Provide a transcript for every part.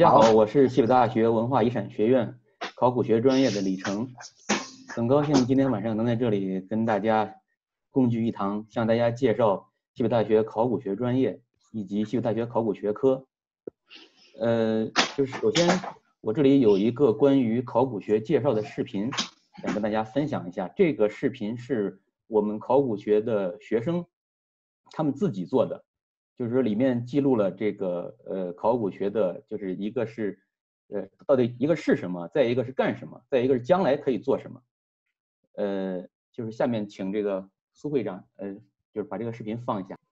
家好，我是西北大学文化遗产学院考古学专业的李成，很高兴今天晚上能在这里跟大家共聚一堂，向大家介绍西北大学考古学专业以及西北大学考古学科。就是首先我这里有一个关于考古学介绍的视频，想跟大家分享一下。这个视频是我们考古学的学生他们自己做的。就是说里面记录了这个考古学的，就是一个是到底一个是什么，再一个是干什么，再一个是将来可以做什么。就是下面请这个苏会长就是把这个视频放一下。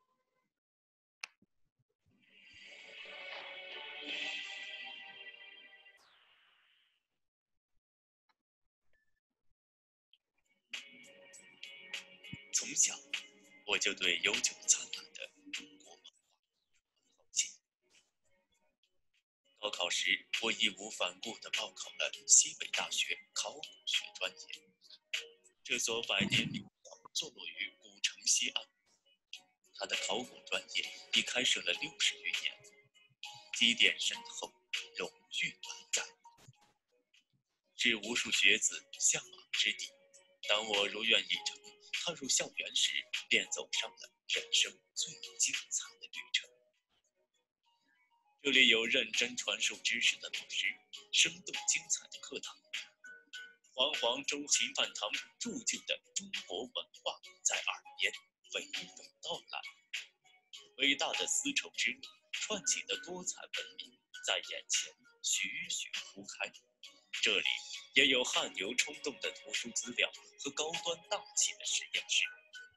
从小我就对悠久灿烂的中国文化好奇。高考时，我义无反顾地报考了西北大学考古学专业。这所百年名校坐落于古城西岸，它的考古专业已开设了60余年，积淀深厚，荣誉满载，是无数学子向往之地。当我如愿以偿踏入校园时，便走上了人生最精彩的旅程。这里有认真传授知识的老师，生动精彩的课堂，煌煌周秦汉唐铸就的中国文化在耳边娓娓道来，伟大的丝绸之路串起的多彩文明在眼前栩栩铺开。这里也有汗牛充栋的图书资料和高端大气的实验室。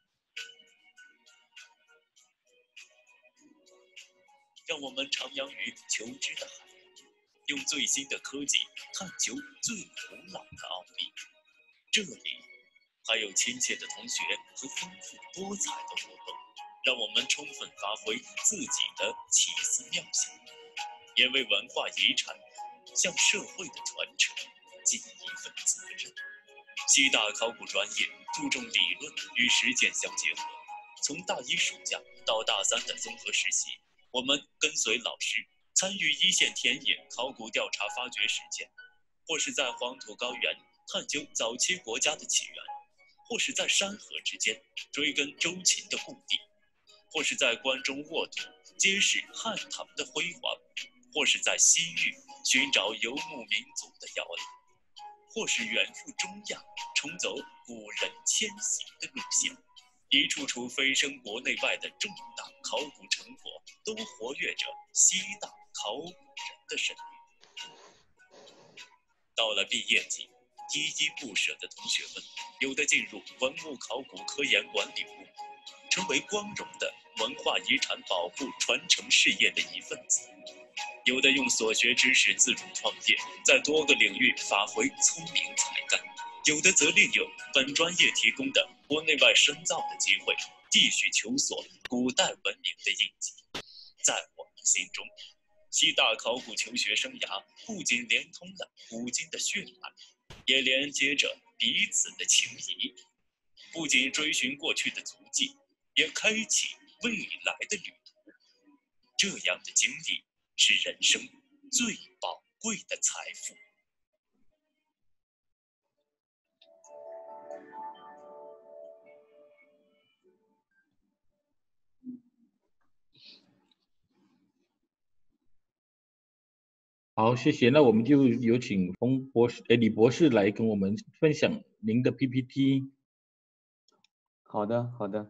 让我们徜徉于求知的海洋，用最新的科技探究最古老的奥秘。这里还有亲切的同学和丰富多彩的活动，让我们充分发挥自己的奇思妙想，也为文化遗产向社会的传承尽一份责任。西大考古专业注重理论与实践相结合，从大一暑假到大3的综合实习，我们跟随老师参与一线田野考古调查发掘实践，或是在黄土高原探究早期国家的起源，或是在山河之间追根周秦的故地，或是在关中沃土揭示汉唐的辉煌，或是在西域寻找游牧民族的摇篮，或是远赴中亚重走古人迁徙的路线。一处处蜚声国内外的重大考古成果，都活跃着西大考古人的身影。到了毕业季，依依不舍的同学们，有的进入文物考古科研管理部，成为光荣的文化遗产保护传承事业的一份子；有的用所学知识自主创业，在多个领域发挥聪明才干；有的则利用本专业提供的国内外深造的机会，继续求索古代文明的印记。在我们心中，西大考古求学生涯不仅连通了古今的血脉，也连接着彼此的情谊。不仅追寻过去的足迹，也开启未来的旅途。这样的经历是人生最宝贵的财富。 好，谢谢。那我们就有请李博士来跟我们分享您的 PPT。 好的，好的。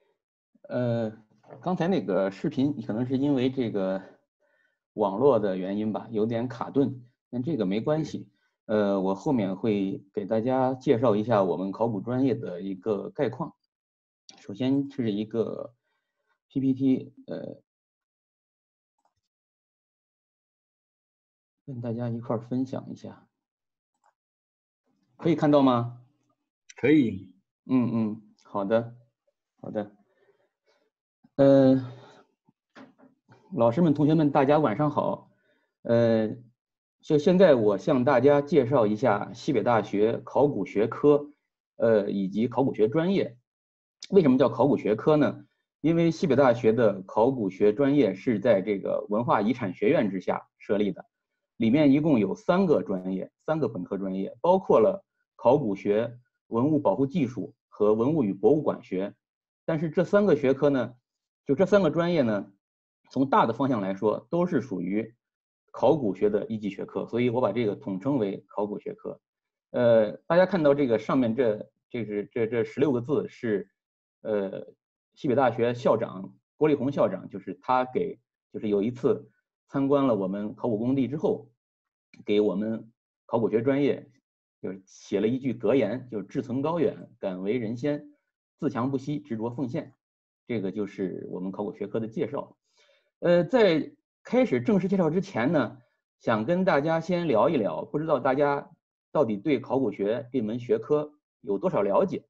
刚才那个视频可能是因为这个网络的原因吧，有点卡顿，但这个没关系。我后面会给大家介绍一下我们考古专业的一个概况。首先是一个 PPT，跟大家一块儿分享一下，可以看到吗？ 可以。 好的，好的。老师们、同学们，大家晚上好。就现在我向大家介绍一下西北大学考古学科，以及考古学专业。为什么叫考古学科呢？因为西北大学的考古学专业是在这个文化遗产学院之下设立的。 里面一共有3个专业，3个本科专业，包括了考古学、文物保护技术和文物与博物馆学。但是这3个学科呢，就这3个专业呢，从大的方向来说，都是属于考古学的一级学科，所以我把这个统称为考古学科。大家看到这个上面这16个字是，西北大学校长郭力宏校长，就是他就是有一次参观了我们考古工地之后，给我们考古学专业就是写了一句格言，就是志存高远，敢为人先，自强不息，执着奉献。这个就是我们考古学科的介绍。在开始正式介绍之前呢，想跟大家先聊一聊，不知道大家到底对考古学这门学科有多少了解？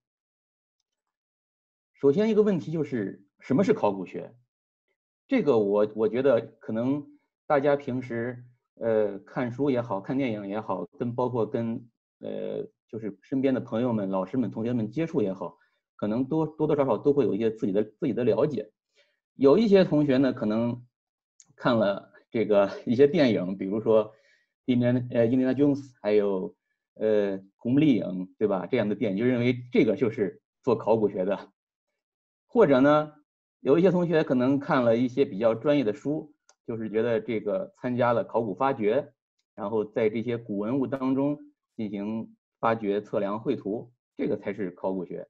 首先一个问题就是什么是考古学？这个我觉得可能大家平时看书也好，看电影也好，包括跟就是身边的朋友们、老师们、同学们接触也好，可能多多少少都会有一些自己的了解。有一些同学呢，可能看了这个一些电影，比如说印第安琼斯，还有古墓丽影，对吧？这样的电影就认为这个就是做考古学的。或者呢，有一些同学可能看了一些比较专业的书，就是觉得这个参加了考古发掘，然后在这些古文物当中进行发掘、测量、绘图，这个才是考古学。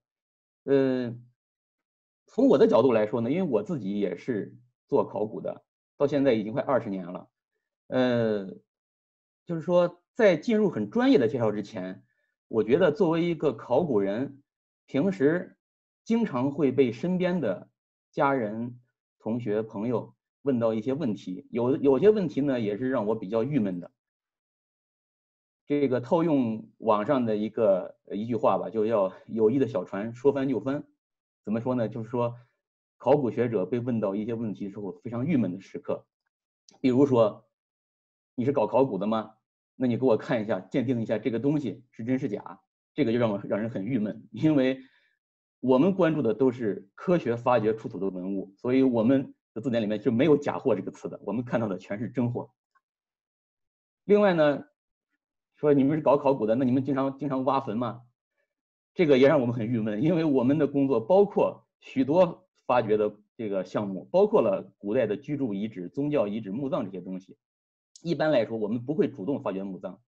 从我的角度来说呢，因为我自己也是做考古的，到现在已经快20年了。就是说在进入很专业的介绍之前，我觉得作为一个考古人，平时经常会被身边的家人、同学、朋友问到一些问题，有些问题呢也是让我比较郁闷的。这个套用网上的一句话吧，就叫友谊的小船说翻就翻。怎么说呢？就是说考古学者被问到一些问题的时候非常郁闷的时刻，比如说你是搞考古的吗？那你给我看一下，鉴定一下这个东西是真是假，这个就让人很郁闷，因为我们关注的都是科学发掘出土的文物，所以我们的字典里面就没有假货这个词的，我们看到的全是真货。另外呢，说你们是搞考古的，那你们经常挖坟吗？这个也让我们很郁闷，因为我们的工作包括许多发掘的这个项目，包括了古代的居住遗址、宗教遗址、墓葬这些东西。一般来说，我们不会主动发掘墓葬。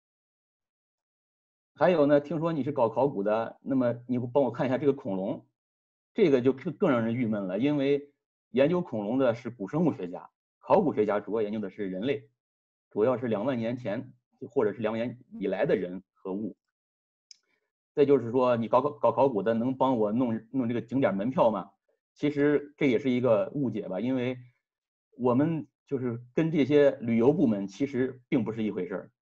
还有呢，听说你是搞考古的，那么你帮我看一下这个恐龙，这个就更让人郁闷了，因为研究恐龙的是古生物学家，考古学家主要研究的是人类，主要是2万年前或者是2万年以来的人和物。再就是说，你搞考古的能帮我弄这个景点门票吗？其实这也是一个误解吧，因为我们就是跟这些旅游部门其实并不是一回事儿。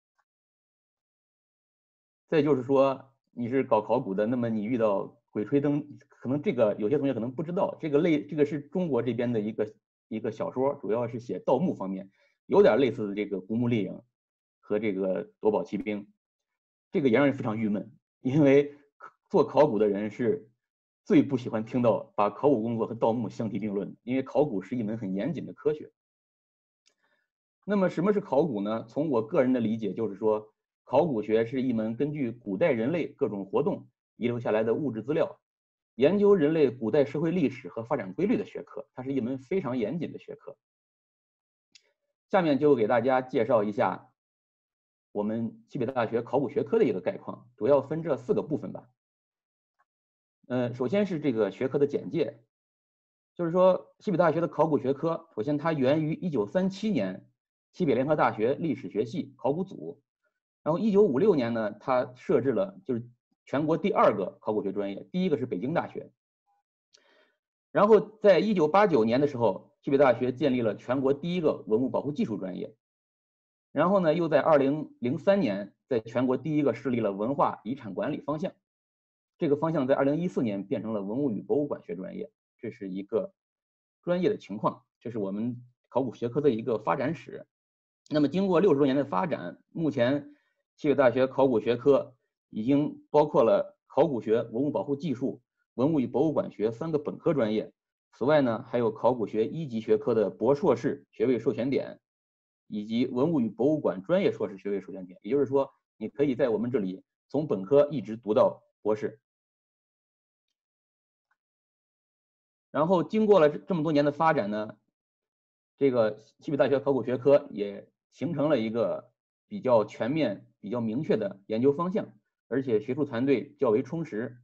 再就是说，你是搞考古的，那么你遇到鬼吹灯，可能这个有些同学可能不知道，这个是中国这边的一个小说，主要是写盗墓方面，有点类似这个古墓丽影和这个夺宝奇兵，这个也让人非常郁闷，因为做考古的人是最不喜欢听到把考古工作和盗墓相提并论，因为考古是一门很严谨的科学。那么什么是考古呢？从我个人的理解就是说，考古学是一门根据古代人类各种活动遗留下来的物质资料，研究人类古代社会历史和发展规律的学科，它是一门非常严谨的学科。下面就给大家介绍一下我们西北大学考古学科的一个概况，主要分这4个部分吧。首先是这个学科的简介，就是说西北大学的考古学科，首先它源于1937年西北联合大学历史学系考古组，然后1956年呢，它设置了就是全国第2个考古学专业，第1个是北京大学。然后在1989年的时候，西北大学建立了全国第1个文物保护技术专业。然后呢，又在2003年在全国第1个设立了文化遗产管理方向，这个方向在2014年变成了文物与博物馆学专业。这是一个专业的情况，这是我们考古学科的一个发展史。那么经过60多年的发展，目前西北大学考古学科已经包括了考古学、文物保护技术、文物与博物馆学3个本科专业。此外呢，还有考古学1级学科的博硕士学位授权点， 以及文物与博物馆专业硕士学位授权权。也就是说，你可以在我们这里从本科一直读到博士。然后经过了这么多年的发展呢，这个西北大学考古学科也形成了一个比较全面、比较明确的研究方向，而且学术团队较为充实。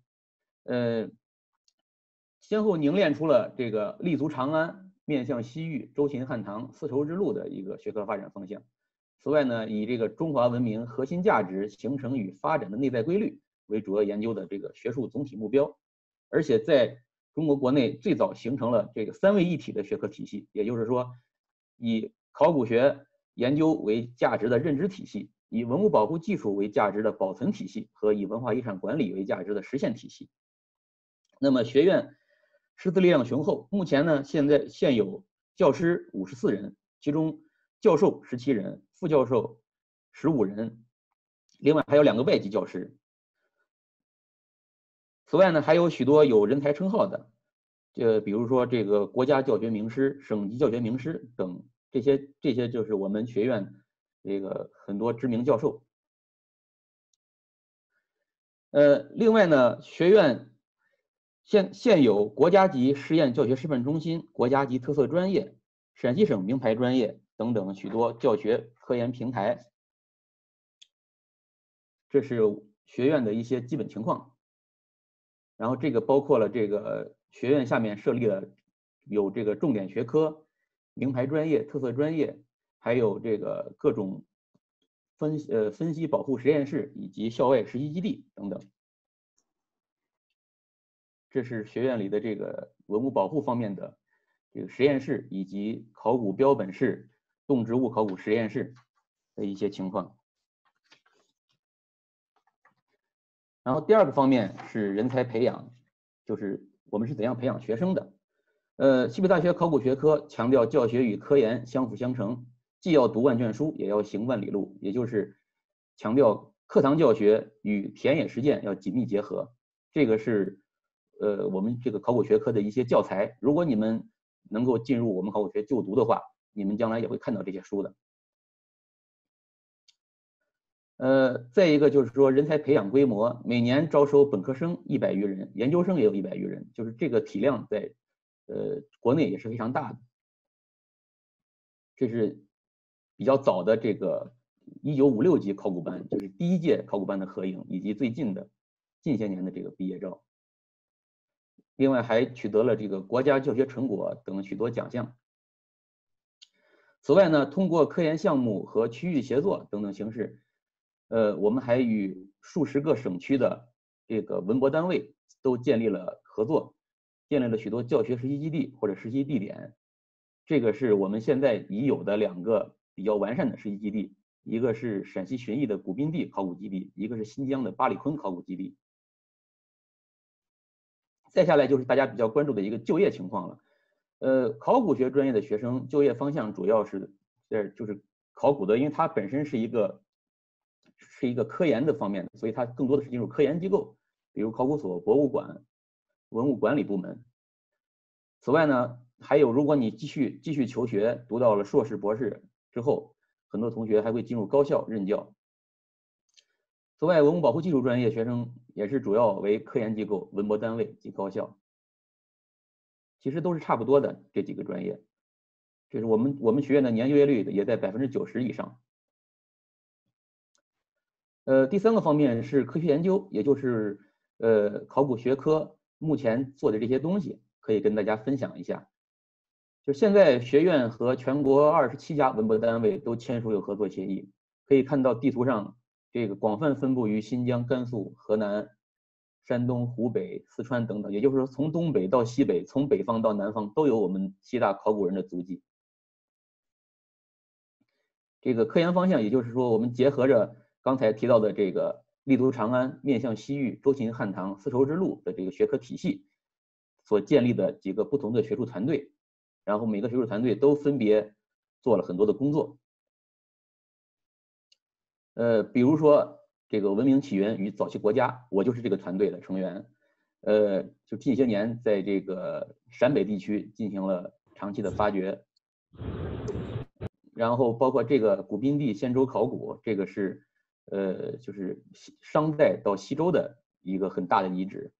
先后凝练出了这个立足长安、面向西域、周秦汉唐丝绸之路的一个学科发展方向。此外呢，以这个中华文明核心价值形成与发展的内在规律为主要研究的这个学术总体目标，而且在中国国内最早形成了这个三位一体的学科体系，也就是说，以考古学研究为价值的认知体系，以文物保护技术为价值的保存体系，和以文化遗产管理为价值的实现体系。那么学院师资力量雄厚，目前呢，现有教师54人，其中教授17人，副教授15人，另外还有2个外籍教师。此外呢，还有许多有人才称号的，比如说这个国家教学名师、省级教学名师等，这些就是我们学院这个很多知名教授。另外呢，学院现有国家级实验教学示范中心、国家级特色专业、陕西省名牌专业等等许多教学科研平台。这是学院的一些基本情况。然后这个包括了这个学院下面设立了有这个重点学科、名牌专业、特色专业，还有这个各种分析保护实验室以及校外实习基地等等。这是学院里的这个文物保护方面的这个实验室以及考古标本室、动植物考古实验室的一些情况。然后第二个方面是人才培养，就是我们是怎样培养学生的。西北大学考古学科强调教学与科研相辅相成，既要读万卷书，也要行万里路，也就是强调课堂教学与田野实践要紧密结合。这个是我们这个考古学科的一些教材，如果你们能够进入我们考古学就读的话，你们将来也会看到这些书的。再一个就是说人才培养规模，每年招收本科生100余人，研究生也有100余人，就是这个体量在国内也是非常大的。这是比较早的这个1956级考古班，就是第1届考古班的合影，以及最近些年的这个毕业照。另外还取得了这个国家教学成果等许多奖项。此外呢，通过科研项目和区域协作等等形式，我们还与数十个省区的这个文博单位都建立了合作，建立了许多教学实习基地或者实习地点。这个是我们现在已有的2个比较完善的实习基地，一个是陕西旬邑的古宾地考古基地，一个是新疆的八里坤考古基地。再下来就是大家比较关注的一个就业情况了。考古学专业的学生就业方向主要是就是考古的，因为它本身是一个科研的方面，所以它更多的是进入科研机构，比如考古所、博物馆、文物管理部门。此外呢，还有如果你继续求学，读到了硕士、博士之后，很多同学还会进入高校任教。此外，文物保护技术专业学生也是主要为科研机构、文博单位及高校，其实都是差不多的这几个专业。这是我们学院的年就业率也在90%以上。第3个方面是科学研究，也就是考古学科目前做的这些东西，可以跟大家分享一下。就现在学院和全国27家文博单位都签署有合作协议，可以看到地图上这个广泛分布于新疆、甘肃、河南、山东、湖北、四川等等，也就是说从东北到西北，从北方到南方都有我们7大考古人的足迹。这个科研方向，也就是说我们结合着刚才提到的这个立足长安、面向西域、周秦汉唐丝绸之路的这个学科体系所建立的几个不同的学术团队，然后每个学术团队都分别做了很多的工作。比如说这个文明起源与早期国家，我就是这个团队的成员。就近些年在这个陕北地区进行了长期的发掘， 然后包括这个古宾地仙州考古，这个是就是商代到西周的一个很大的遗址。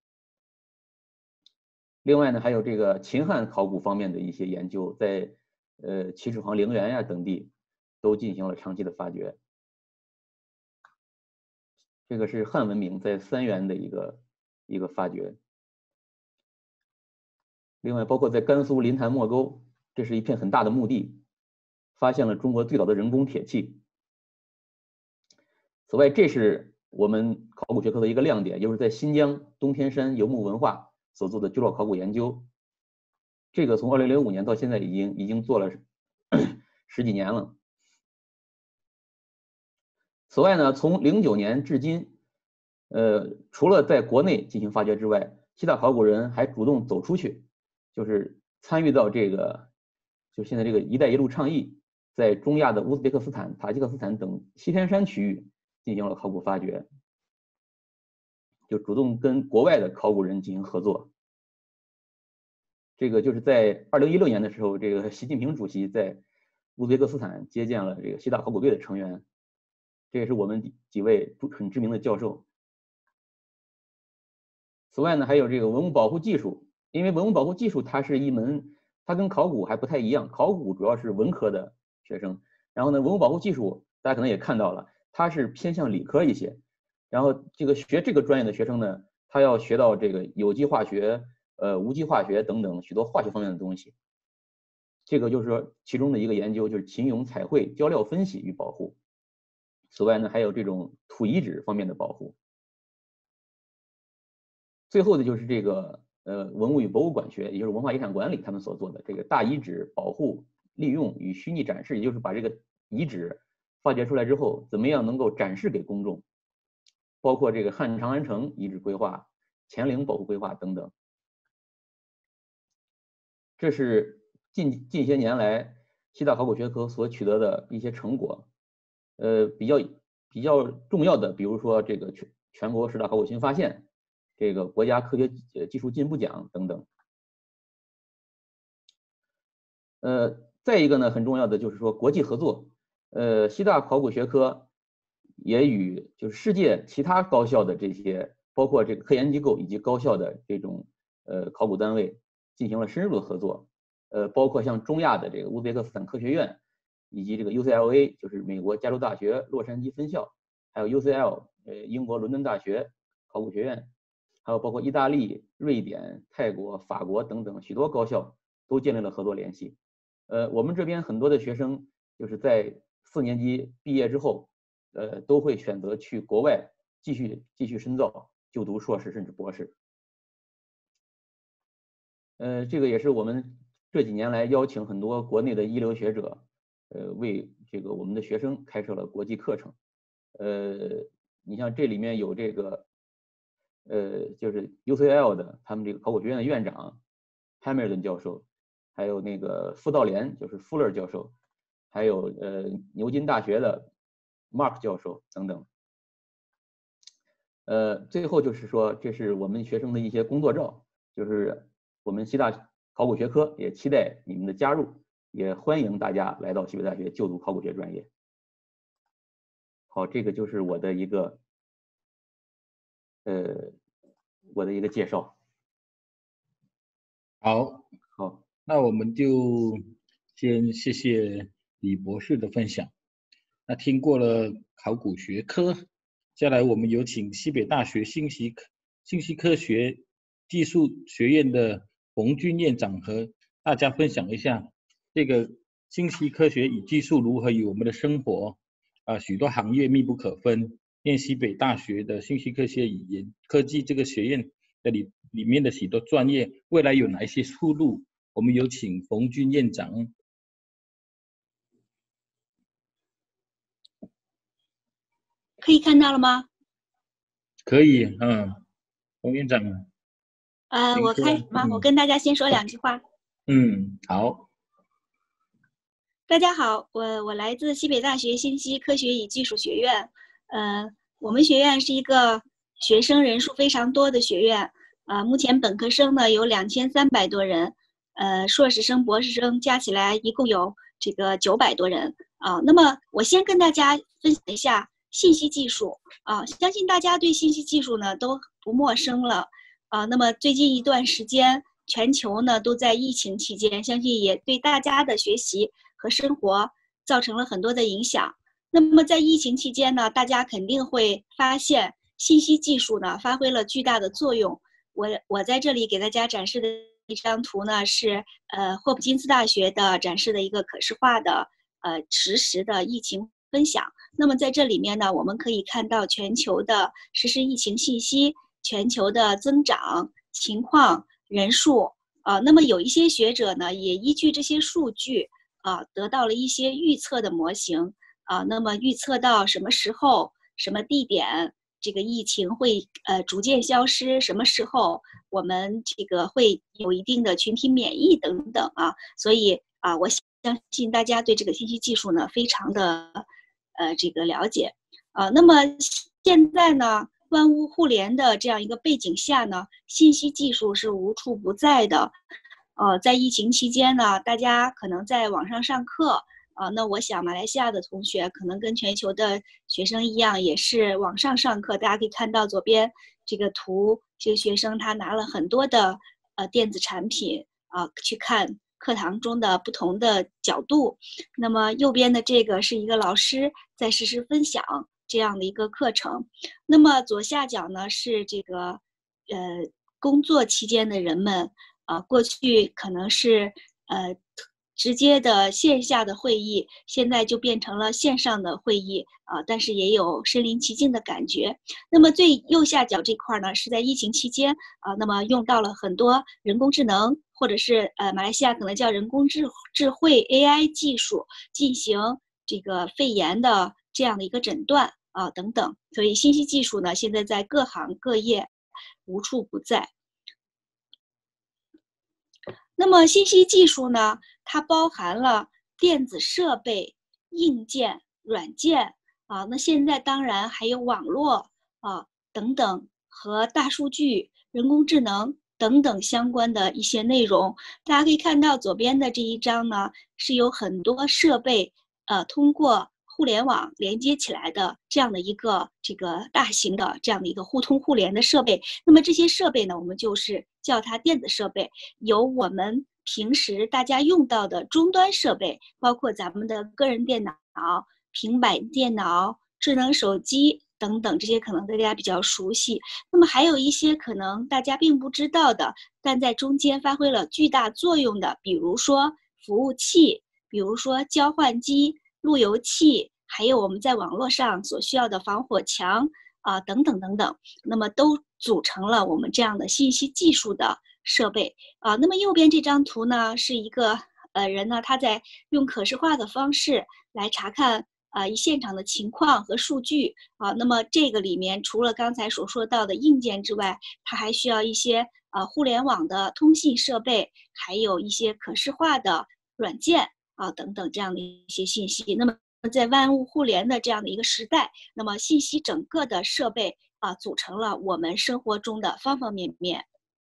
另外呢，还有这个秦汉考古方面的一些研究，在秦始皇陵园呀等地都进行了长期的发掘。这个是汉文明在三原的一个发掘。另外，包括在甘肃临潭莫沟，这是一片很大的墓地，发现了中国最早的人工铁器。此外，这是我们考古学科的一个亮点，就是在新疆东天山游牧文化所做的聚落考古研究。这个从2005年到现在已经做了10几年了。此外呢，从09年至今，除了在国内进行发掘之外，西大考古人还主动走出去，就是参与到这个，就现在这个“一带一路”倡议，在中亚的乌兹别克斯坦、塔吉克斯坦等西天山区域进行了考古发掘，就主动跟国外的考古人进行合作。这个就是在2016年的时候，这个习近平主席在乌兹别克斯坦接见了这个西大考古队的成员，这也是我们几位很知名的教授。此外呢，还有这个文物保护技术，因为文物保护技术它是一门，它跟考古还不太一样，考古主要是文科的学生，然后呢，文物保护技术大家可能也看到了，它是偏向理科一些，然后这个学这个专业的学生呢，他要学到这个有机化学、无机化学等等许多化学方面的东西。这个就是说其中的一个研究，就是秦俑彩绘胶料分析与保护。此外呢，还有这种土遗址方面的保护。最后的就是这个文物与博物馆学，也就是文化遗产管理他们所做的这个大遗址保护、利用与虚拟展示，也就是把这个遗址发掘出来之后，怎么样能够展示给公众，包括这个汉长安城遗址规划、乾陵保护规划等等。这是近些年来西大考古学科所取得的一些成果。比较重要的，比如说这个全国10大考古新发现，这个国家科学技术进步奖等等。再一个呢，很重要的就是说国际合作。西大考古学科也与就是世界其他高校的这些，包括这个科研机构以及高校的这种考古单位进行了深入的合作。包括像中亚的这个乌兹别克斯坦科学院，以及这个 UCLA 就是美国加州大学洛杉矶分校，还有 UCL 英国伦敦大学考古学院，还有包括意大利、瑞典、泰国、法国等等许多高校都建立了合作联系。我们这边很多的学生就是在4年级毕业之后，都会选择去国外继续深造，就读硕士甚至博士。这个也是我们这几年来邀请很多国内的一流学者，为这个我们的学生开设了国际课程。你像这里面有这个，就是 UCL 的他们这个考古学院的院长 Hamilton 教授，还有那个傅道廉就是 Fuller 教授，还有牛津大学的 Mark 教授等等。最后就是说，这是我们学生的一些工作照，就是我们西大考古学科也期待你们的加入，也欢迎大家来到西北大学就读考古学专业。好，这个就是我的一个介绍。 好，那我们就先谢谢李博士的分享。那听过了考古学科，接下来我们有请西北大学信息科学技术学院的冯军院长和大家分享一下这个信息科学与技术如何与我们的生活许多行业密不可分。念西北大学的信息科学与科技这个学院的里面的许多专业未来有哪一些出路？我们有请冯军院长。 可以看到了吗？ 可以，冯院长。 我开始吗？我跟大家先说2句话。 好。 大家好，我来自西北大学信息科学与技术学院。我们学院是一个学生人数非常多的学院。目前本科生呢有2300多人，硕士生、博士生加起来一共有这个900多人。 那么我先跟大家分享一下信息技术相信大家对信息技术呢都不陌生了那么最近一段时间，全球呢都在疫情期间，相信也对大家的学习和生活造成了很多的影响。那么在疫情期间呢，大家肯定会发现信息技术呢发挥了巨大的作用。我在这里给大家展示的一张图呢是霍普金斯大学的展示的一个可视化的实时的疫情分享。那么在这里面呢，我们可以看到全球的实时疫情信息、全球的增长情况、人数那么有一些学者呢也依据这些数据得到了一些预测的模型那么预测到什么时候、什么地点这个疫情会逐渐消失，什么时候我们这个会有一定的群体免疫等等所以我相信大家对这个信息技术呢非常的这个了解那么现在呢，万物互联的这样一个背景下呢，信息技术是无处不在的。在疫情期间呢，大家可能在网上上课那我想马来西亚的同学可能跟全球的学生一样，也是网上上课。大家可以看到左边这个图，这个学生他拿了很多的电子产品去看课堂中的不同的角度。那么右边的这个是一个老师在实时分享这样的一个课程。那么左下角呢是这个工作期间的人们过去可能是直接的线下的会议，现在就变成了线上的会议但是也有身临其境的感觉。那么最右下角这块呢，是在疫情期间那么用到了很多人工智能，或者是马来西亚可能叫人工智慧 AI 技术，进行这个肺炎的这样的一个诊断等等。所以信息技术呢，现在在各行各业无处不在。那么信息技术呢，它包含了电子设备、硬件、软件那现在当然还有网络等等和大数据、人工智能等等相关的一些内容。大家可以看到左边的这一张呢，是有很多设备通过互联网连接起来的这样的一个这个大型的这样的一个互通互联的设备。那么这些设备呢，我们就是叫它电子设备，有我们平时大家用到的终端设备，包括咱们的个人电脑、平板电脑、智能手机等等，这些可能大家比较熟悉。那么还有一些可能大家并不知道的，但在中间发挥了巨大作用的，比如说服务器，比如说交换机、路由器，还有我们在网络上所需要的防火墙等等等等，那么都组成了我们这样的信息技术的设备那么右边这张图呢，是一个人呢，他在用可视化的方式来查看现场的情况和数据那么这个里面除了刚才所说到的硬件之外，它还需要一些互联网的通信设备，还有一些可视化的软件等等这样的一些信息。那么在万物互联的这样的一个时代，那么信息整个的设备组成了我们生活中的方方面面。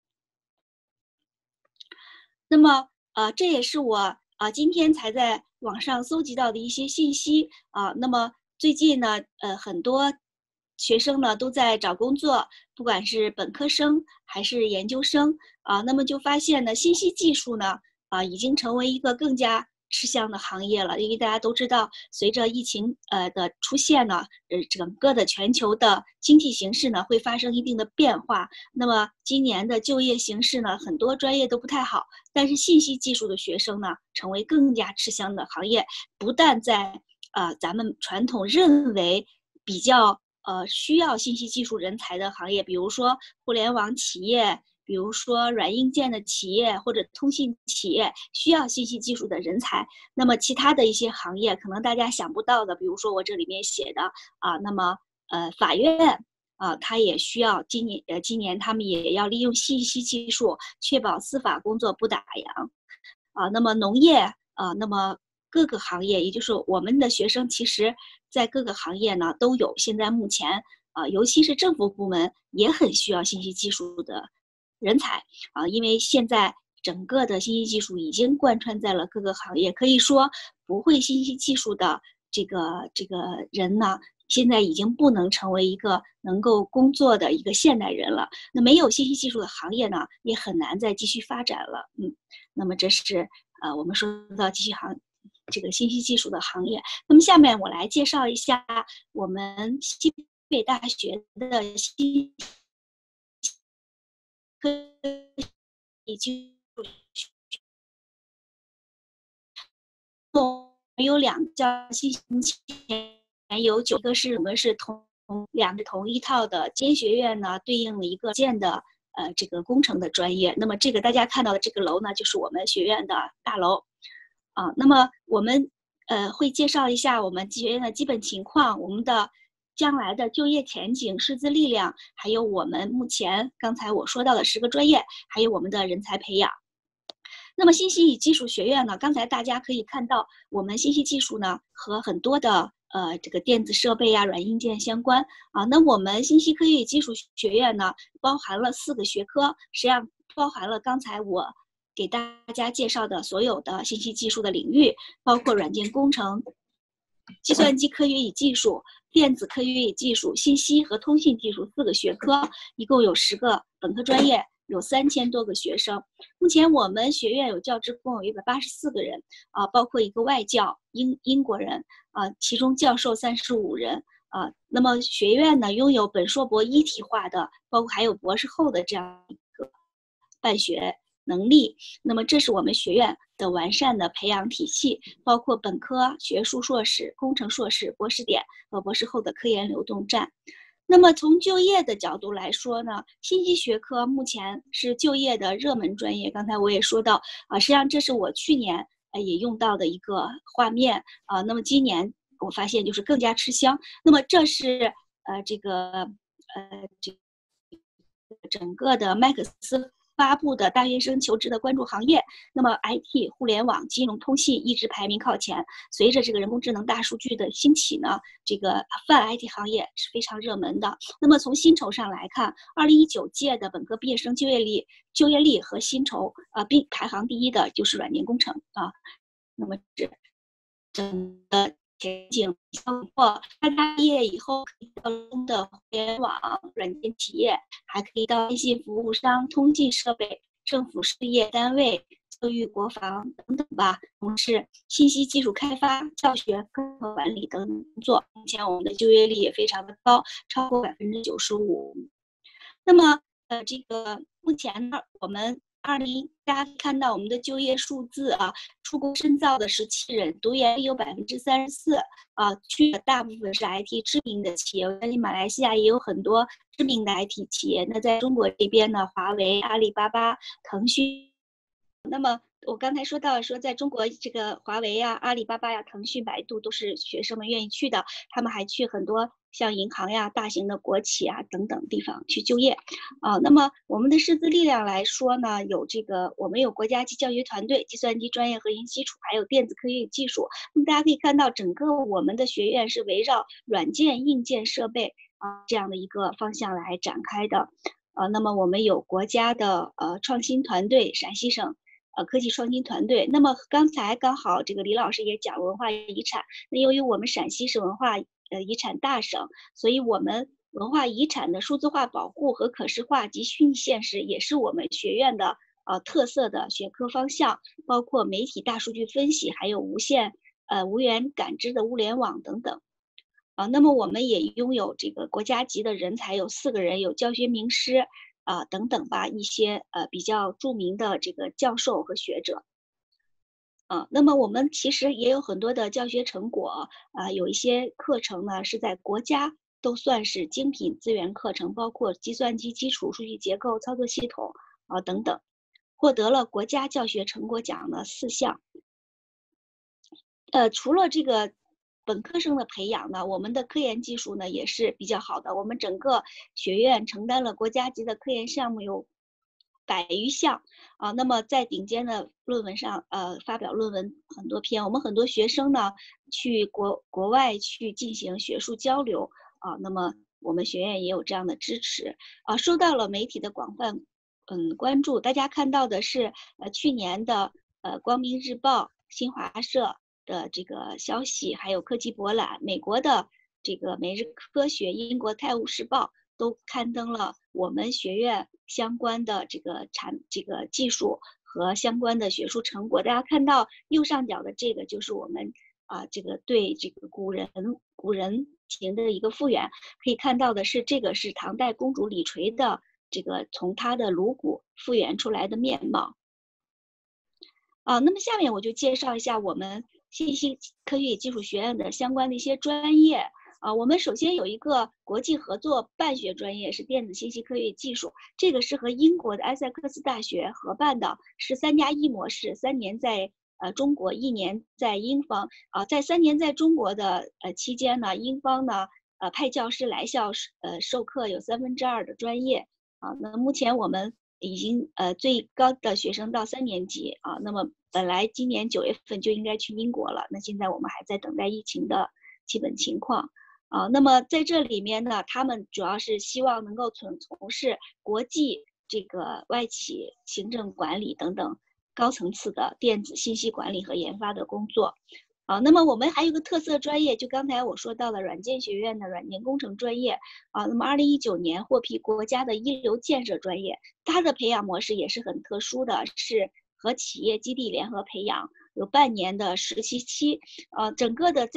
那么这也是我今天才在网上搜集到的一些信息那么最近呢很多学生呢都在找工作，不管是本科生还是研究生那么就发现呢，信息技术呢已经成为一个更加吃香的行业了。因为大家都知道，随着疫情的出现呢整个的全球的经济形势呢会发生一定的变化。那么今年的就业形势呢，很多专业都不太好，但是信息技术的学生呢成为更加吃香的行业。不但在咱们传统认为比较需要信息技术人才的行业，比如说互联网企业，比如说软硬件的企业或者通信企业需要信息技术的人才。那么其他的一些行业可能大家想不到的，比如说我这里面写的那么法院它也需要今年他们也要利用信息技术确保司法工作不打烊那么农业那么各个行业，也就是我们的学生其实在各个行业呢都有，现在目前尤其是政府部门也很需要信息技术的人才因为现在整个的信息技术已经贯穿在了各个行业，可以说不会信息技术的这个人呢，现在已经不能成为一个能够工作的一个现代人了。那没有信息技术的行业呢，也很难再继续发展了。那么这是我们说到这个信息技术的行业。那么下面我来介绍一下我们西北大学的信息科技技术有2个叫信息前有9个是我们是2个同一套的监学院呢，对应了一个建的这个工程的专业。那么这个大家看到的这个楼呢，就是我们学院的大楼那么我们会介绍一下我们学院的基本情况，我们的将来的就业前景、师资力量，还有我们目前刚才我说到的10个专业，还有我们的人才培养。那么信息与技术学院呢，刚才大家可以看到，我们信息技术呢和很多的这个电子设备呀、软硬件相关那我们信息科学与技术学院呢，包含了4个学科，实际上包含了刚才我给大家介绍的所有的信息技术的领域，包括软件工程、计算机科学与技术、电子科学与技术、信息和通信技术4个学科，一共有10个本科专业，有3000多个学生。目前我们学院有教职工有184个人包括一个外教英国人其中教授35人那么学院呢拥有本硕博一体化的，包括还有博士后的这样一个办学能力。那么这是我们学院的完善的培养体系，包括本科、学术硕士、工程硕士、博士点和博士后的科研流动站。那么从就业的角度来说呢，信息学科目前是就业的热门专业。刚才我也说到实际上这是我去年也用到的一个画面那么今年我发现就是更加吃香。那么这是这个整个的麦克斯发布的大学生求职的关注行业，那么 IT、互联网、金融、通信一直排名靠前。随着这个人工智能、大数据的兴起呢，这个泛 IT 行业是非常热门的。那么从薪酬上来看，2019届的本科毕业生就业率和薪酬并排行第1的就是软件工程那么这整个前景包括大家毕业以后可以到中的互联网软件企业，还可以到电信服务商、通信设备、政府事业单位、教育国防等等吧，从事信息技术开发、教学、科学管理等工作。目前我们的就业率也非常的高，超过95%。那么这个目前呢，我们大家看到我们的就业数字出国深造的17人，读研有34%去的大部分是 IT 知名的企业，我相信马来西亚也有很多知名的 IT 企业。那在中国这边呢，华为、阿里巴巴、腾讯。那么我刚才说到说，在中国这个华为阿里巴巴腾讯、百度都是学生们愿意去的，他们还去很多像银行大型的国企等等地方去就业那么我们的师资力量来说呢，我们有国家级教学团队、计算机专业核心基础，还有电子科学与技术。那么大家可以看到，整个我们的学院是围绕软件、硬件设备这样的一个方向来展开的那么我们有国家的创新团队，陕西省科技创新团队。那么刚才刚好这个李老师也讲文化遗产，那由于我们陕西是文化遗产大省，所以我们文化遗产的数字化保护和可视化及虚拟现实也是我们学院的特色的学科方向，包括媒体大数据分析，还有无源感知的物联网等等那么我们也拥有这个国家级的人才，有4个人，有教学名师等等吧，一些比较著名的这个教授和学者那么我们其实也有很多的教学成果有一些课程呢是在国家都算是精品资源课程，包括计算机基础、数据结构、操作系统等等，获得了国家教学成果奖的4项。除了这个本科生的培养呢，我们的科研技术呢也是比较好的。我们整个学院承担了国家级的科研项目有100余项那么在顶尖的论文上发表论文很多篇。我们很多学生呢去国外去进行学术交流那么我们学院也有这样的支持受到了媒体的广泛关注。大家看到的是去年的光明日报、新华社的这个消息，还有科技博览，美国的这个每日科学、英国泰晤士报都刊登了我们学院相关的这个技术和相关的学术成果。大家看到右上角的这个就是我们这个对这个古人情的一个复原，可以看到的是这个是唐代公主李垂的这个从她的颅骨复原出来的面貌。那么下面我就介绍一下我们信息科学与技术学院的相关的一些专业。我们首先有一个国际合作办学专业是电子信息科学与技术，这个是和英国的埃塞克斯大学合办的，是3+1模式，3年在中国，1年在英方。在3年在中国的期间呢，英方呢派教师来校授课有2/3的专业。那目前我们已经最高的学生到3年级那么本来今年9月份就应该去英国了，那现在我们还在等待疫情的基本情况。那么在这里面呢，他们主要是希望能够从事国际这个外企行政管理等等高层次的电子信息管理和研发的工作。那么我们还有个特色专业，就刚才我说到了软件学院的软件工程专业那么2019年获批国家的一流建设专业，它的培养模式也是很特殊的，是和企业基地联合培养，有半年的实习期。整个的在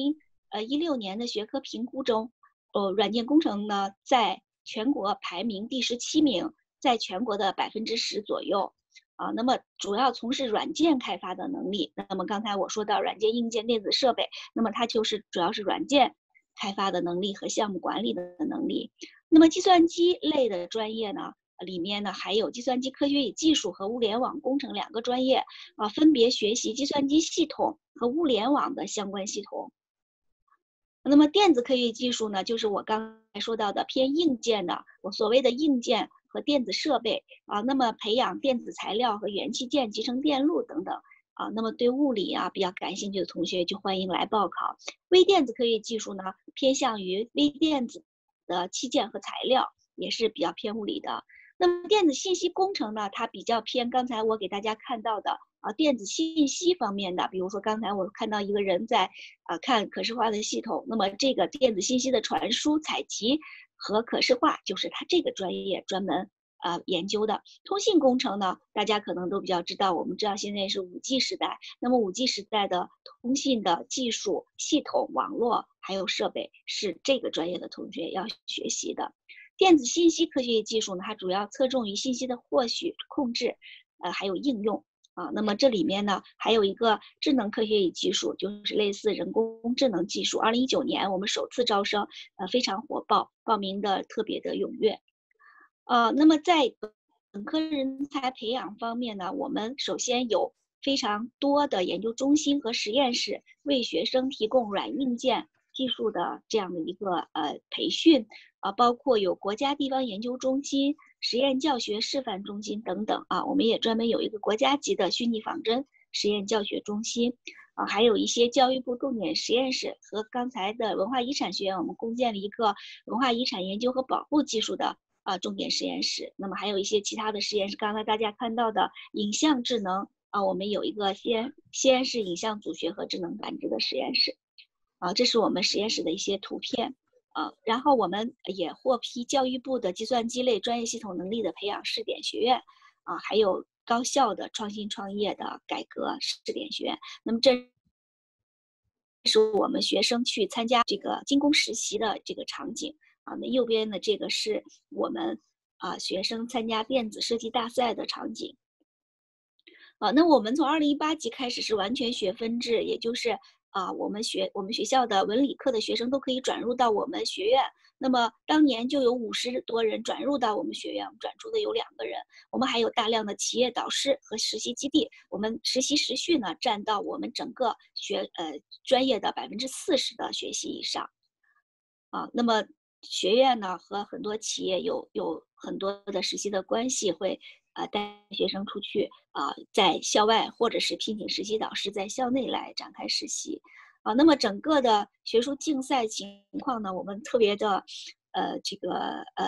2016年的学科评估中，软件工程呢在全国排名第17名，在全国的10%左右。那么主要从事软件开发的能力。那么刚才我说到软件、硬件、电子设备，那么它就是主要是软件开发的能力和项目管理的能力。那么计算机类的专业呢，里面呢还有计算机科学与技术和物联网工程2个专业分别学习计算机系统和物联网的相关系统。那么电子科学与技术呢，就是我刚才说到的偏硬件的，我所谓的硬件和电子设备那么培养电子材料和元器件、集成电路等等那么对物理比较感兴趣的同学就欢迎来报考。微电子科学技术呢，偏向于微电子的器件和材料，也是比较偏物理的。那么电子信息工程呢，它比较偏刚才我给大家看到的电子信息方面的，比如说刚才我看到一个人在看可视化的系统，那么这个电子信息的传输、采集和可视化就是他这个专业专门研究的。通信工程呢，大家可能都比较知道，我们知道现在是5G 时代，那么5G 时代的通信的技术、系统、网络还有设备是这个专业的同学要学习的。电子信息科学技术呢，它主要侧重于信息的获取、控制还有应用那么这里面呢还有一个智能科学与技术，就是类似人工智能技术。2019年我们首次招生非常火爆，报名的特别的踊跃。那么在本科人才培养方面呢，我们首先有非常多的研究中心和实验室为学生提供软硬件技术的这样的一个培训包括有国家地方研究中心、实验教学示范中心等等我们也专门有一个国家级的虚拟仿真实验教学中心还有一些教育部重点实验室和刚才的文化遗产学院，我们共建了一个文化遗产研究和保护技术的重点实验室。那么还有一些其他的实验室，刚才大家看到的影像智能我们有一个西安市影像组学和智能繁殖的实验室这是我们实验室的一些图片然后我们也获批教育部的计算机类专业系统能力的培养试点学院还有高校的创新创业的改革试点学院。那么这是我们学生去参加这个精工实习的这个场景那右边的这个是我们学生参加电子设计大赛的场景那我们从2018级开始是完全学分制，也就是我们学校的文理科的学生都可以转入到我们学院。那么当年就有50多人转入到我们学院，转出的有2个人。我们还有大量的企业导师和实习基地，我们实习时序呢占到我们整个专业的40%的学习以上那么学院呢和很多企业有很多的实习的关系，会带学生出去在校外或者是聘请实习导师在校内来展开实习那么整个的学术竞赛情况呢，我们特别的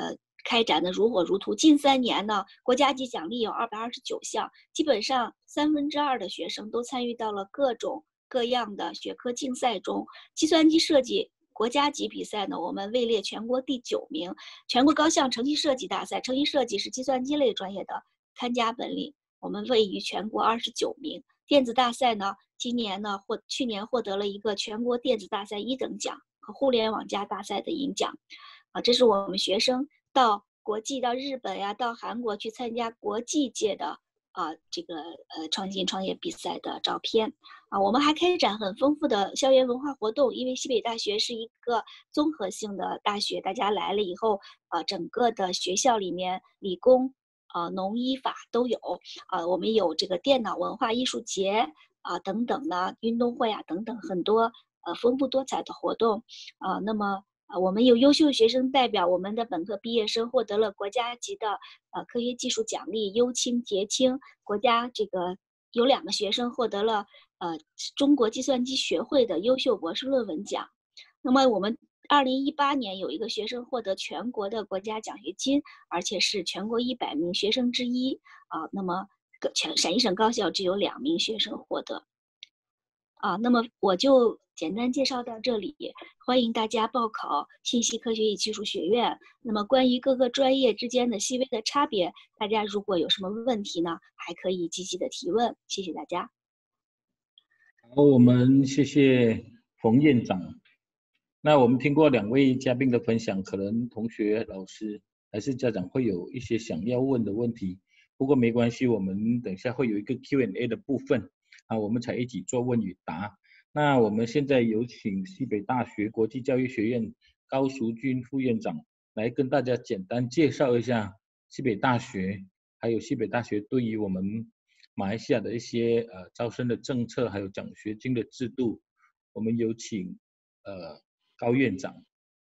开展的如火如荼。近3年呢，国家级奖励有229项，基本上2/3的学生都参与到了各种各样的学科竞赛中。计算机设计国家级比赛呢，我们位列全国第9名。全国高校程序设计大赛，程序设计是计算机类专业的看家本领，我们位于全国29名。电子大赛呢，去年获得了一个全国电子大赛1等奖和互联网加大赛的银奖。这是我们学生到国际、到日本呀、到韩国去参加国际界的创新创业比赛的照片。我们还开展很丰富的校园文化活动，因为西北大学是一个综合性的大学，大家来了以后，整个的学校里面理工、农医法都有。我们有这个电脑文化艺术节等等的运动会等等很多丰富多彩的活动。那么我们有优秀学生代表我们的本科毕业生获得了国家级的科学技术奖励优青、杰青。国家有2个学生获得了中国计算机学会的优秀博士论文奖。那么我们2018年有一个学生获得全国的国家奖学金，而且是全国100名学生之一。那么陕西省高校只有2名学生获得。那么我就简单介绍到这里，欢迎大家报考信息科学与技术学院。那么关于各个专业之间的细微的差别，大家如果有什么问题呢，还可以积极的提问。谢谢大家。 好，我们谢谢冯院长。那我们听过2位嘉宾的分享，可能同学、老师还是家长会有一些想要问的问题，不过没关系，我们等一下会有一个 Q&A 的部分。我们才一起做问与答。那我们现在有请西北大学国际教育学院高淑君副院长来跟大家简单介绍一下西北大学，还有西北大学对于我们马来西亚的一些招生的政策，还有奖学金的制度。我们有请高院长。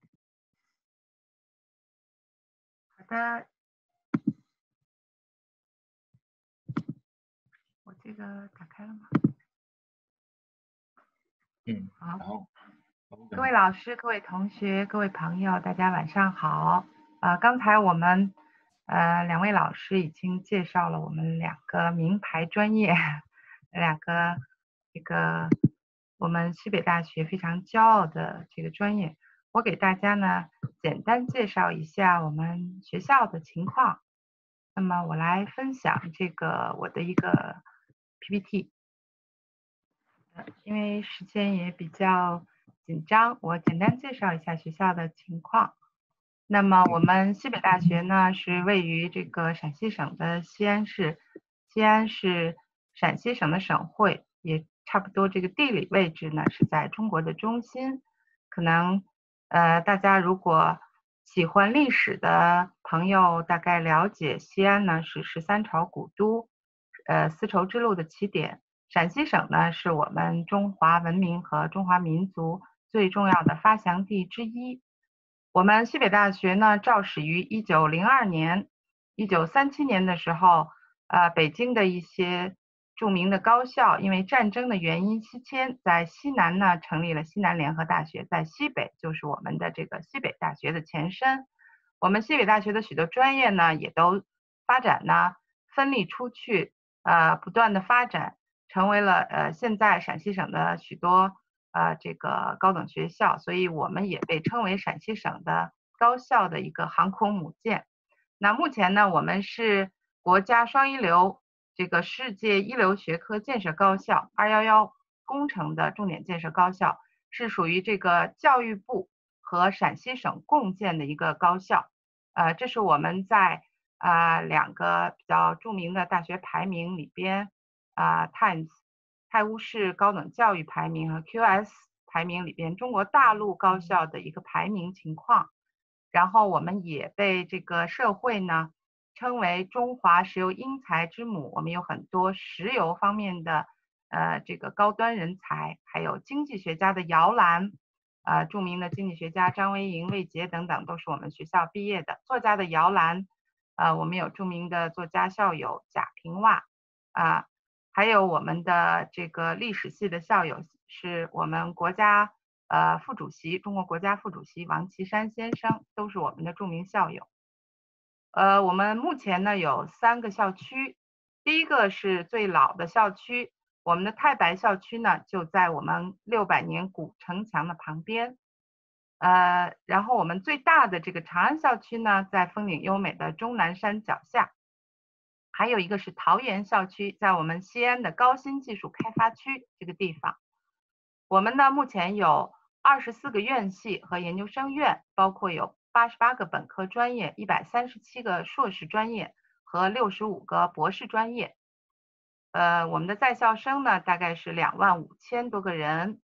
好的，我这个打开了吗？好。各位老师、各位同学、各位朋友，大家晚上好。刚才我们2位老师已经介绍了我们2个名牌专业，2个我们西北大学非常骄傲的这个专业。我给大家呢简单介绍一下我们学校的情况。那么我来分享我的一个 PPT。因为时间也比较紧张，我简单介绍一下学校的情况。那么我们西北大学呢是位于这个陕西省的西安市，西安是陕西省的省会，也差不多这个地理位置呢是在中国的中心。可能大家如果喜欢历史的朋友大概了解，西安呢是13朝古都，丝绸之路的起点。陕西省呢是我们中华文明和中华民族最重要的发祥地之一。我们西北大学呢肇始于1902年，1937年的时候，北京的一些著名的高校因为战争的原因西迁，在西南呢成立了西南联合大学，在西北就是我们的这个西北大学的前身。我们西北大学的许多专业呢也都发展呢分立出去，不断的发展，成为了现在陕西省的许多这个高等学校，所以我们也被称为陕西省的高校的一个航空母舰。那目前呢，我们是国家双一流这个世界一流学科建设高校，211工程的重点建设高校，是属于这个教育部和陕西省共建的一个高校。这是我们在2个比较著名的大学排名里边Times 泰晤士高等教育排名和 QS 排名里边中国大陆高校的一个排名情况。然后我们也被这个社会呢称为中华石油英才之母，我们有很多石油方面的这个高端人才，还有经济学家的摇篮，著名的经济学家张维迎、魏捷等等都是我们学校毕业的。作家的摇篮，我们有著名的作家校友贾平凹，还有我们的这个历史系的校友是我们国家副主席，中国国家副主席王岐山先生，都是我们的著名校友。 我们目前呢有3个校区，第一个是最老的校区，我们的太白校区呢就在我们600年古城墙的旁边。然后我们最大的这个长安校区呢，在风景优美的终南山脚下。还有一个是桃园校区，在我们西安的高新技术开发区这个地方。我们呢目前有24个院系和研究生院，包括有88个本科专业、137个硕士专业和65个博士专业。我们的在校生呢大概是25000多个人。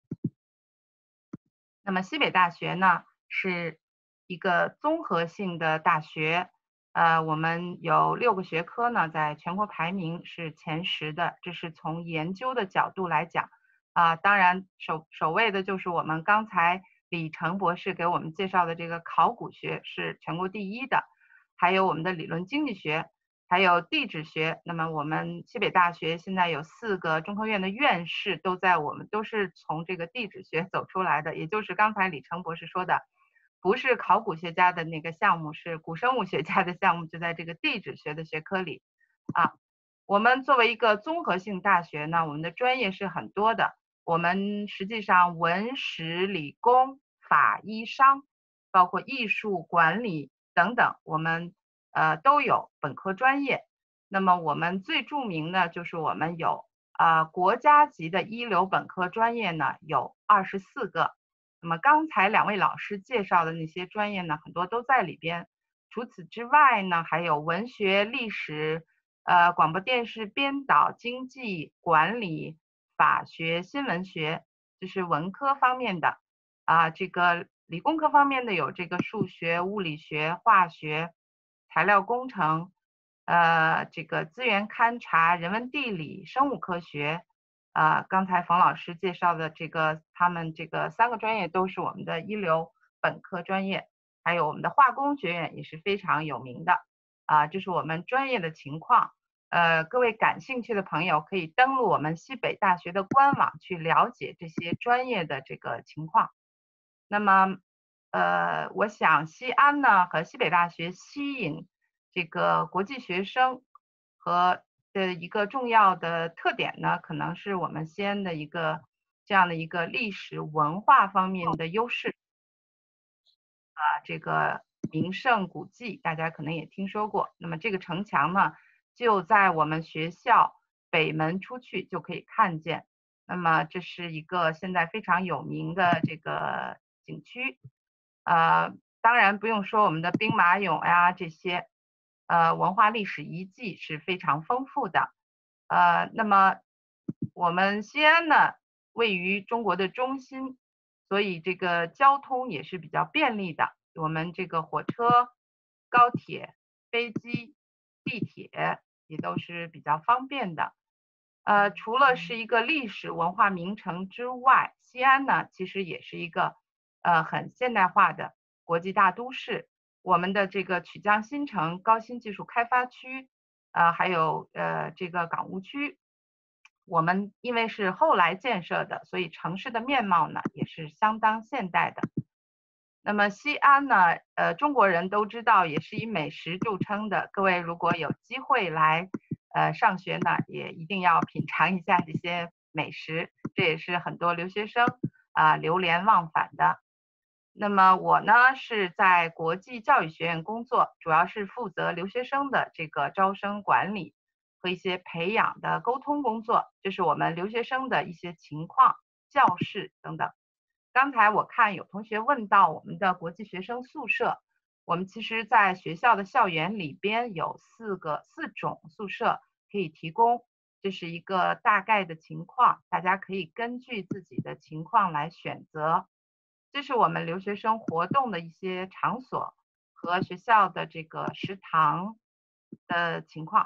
那么西北大学呢是一个综合性的大学，我们有6个学科呢在全国排名是前10的，这是从研究的角度来讲。当然首位的就是我们刚才李成博士给我们介绍的这个考古学是全国第1的，还有我们的理论经济学，还有地质学。那么我们西北大学现在有4个中科院的院士都是从这个地质学走出来的，也就是刚才李成博士说的，不是考古学家的那个项目，是古生物学家的项目，就在这个地质学的学科里。我们作为一个综合性大学呢，我们的专业是很多的，我们实际上文史理工法医商，包括艺术管理等等，我们都有本科专业。那么我们最著名的就是我们有国家级的一流本科专业呢有24个。那么刚才2位老师介绍的那些专业呢，很多都在里边。除此之外呢，还有文学、历史、广播电视编导、经济管理、法学、新闻学，这是文科方面的。这个理工科方面的有这个数学、物理学、化学、材料工程，这个资源勘察、人文地理、生物科学。刚才冯老师介绍的他们这个3个专业都是我们的一流本科专业，还有我们的化工学院也是非常有名的。这是我们专业的情况。各位感兴趣的朋友可以登录我们西北大学的官网去了解这些专业的这个情况。那么我想西安呢和西北大学吸引这个国际学生和的一个重要的特点呢，可能是我们西安的这样的一个历史文化方面的优势。这个名胜古迹大家可能也听说过，那么这个城墙呢就在我们学校北门出去就可以看见。那么这是一个现在非常有名的这个景区。当然不用说我们的兵马俑呀，这些文化历史遗迹是非常丰富的。那么我们西安呢位于中国的中心，所以这个交通也是比较便利的。我们这个火车、高铁、飞机、地铁也都是比较方便的。除了是一个历史文化名城之外，西安呢其实也是一个很现代化的国际大都市。我们的这个曲江新城高新技术开发区，还有这个港务区，我们因为是后来建设的，所以城市的面貌呢也是相当现代的。那么西安呢，中国人都知道也是以美食著称的。各位如果有机会来上学呢，也一定要品尝一下这些美食，这也是很多留学生流连忘返的。那么我呢是在国际教育学院工作，主要是负责留学生的这个招生管理和一些培养的沟通工作，这是我们留学生的一些情况、教室等等。刚才我看有同学问到我们的国际学生宿舍，我们其实在学校的校园里边有4种宿舍可以提供，这是一个大概的情况，大家可以根据自己的情况来选择。这是我们留学生活动的一些场所和学校的这个食堂的情况。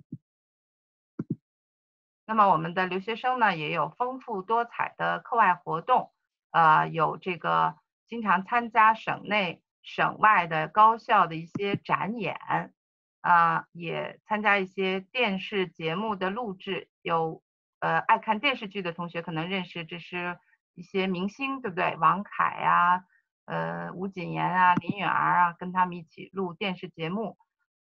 那么我们的留学生呢也有丰富多彩的课外活动，有这个经常参加省内省外的高校的一些展演，也参加一些电视节目的录制。有爱看电视剧的同学可能认识，这是一些明星，对不对？王凯啊，吴谨言啊，林允儿啊，跟他们一起录电视节目。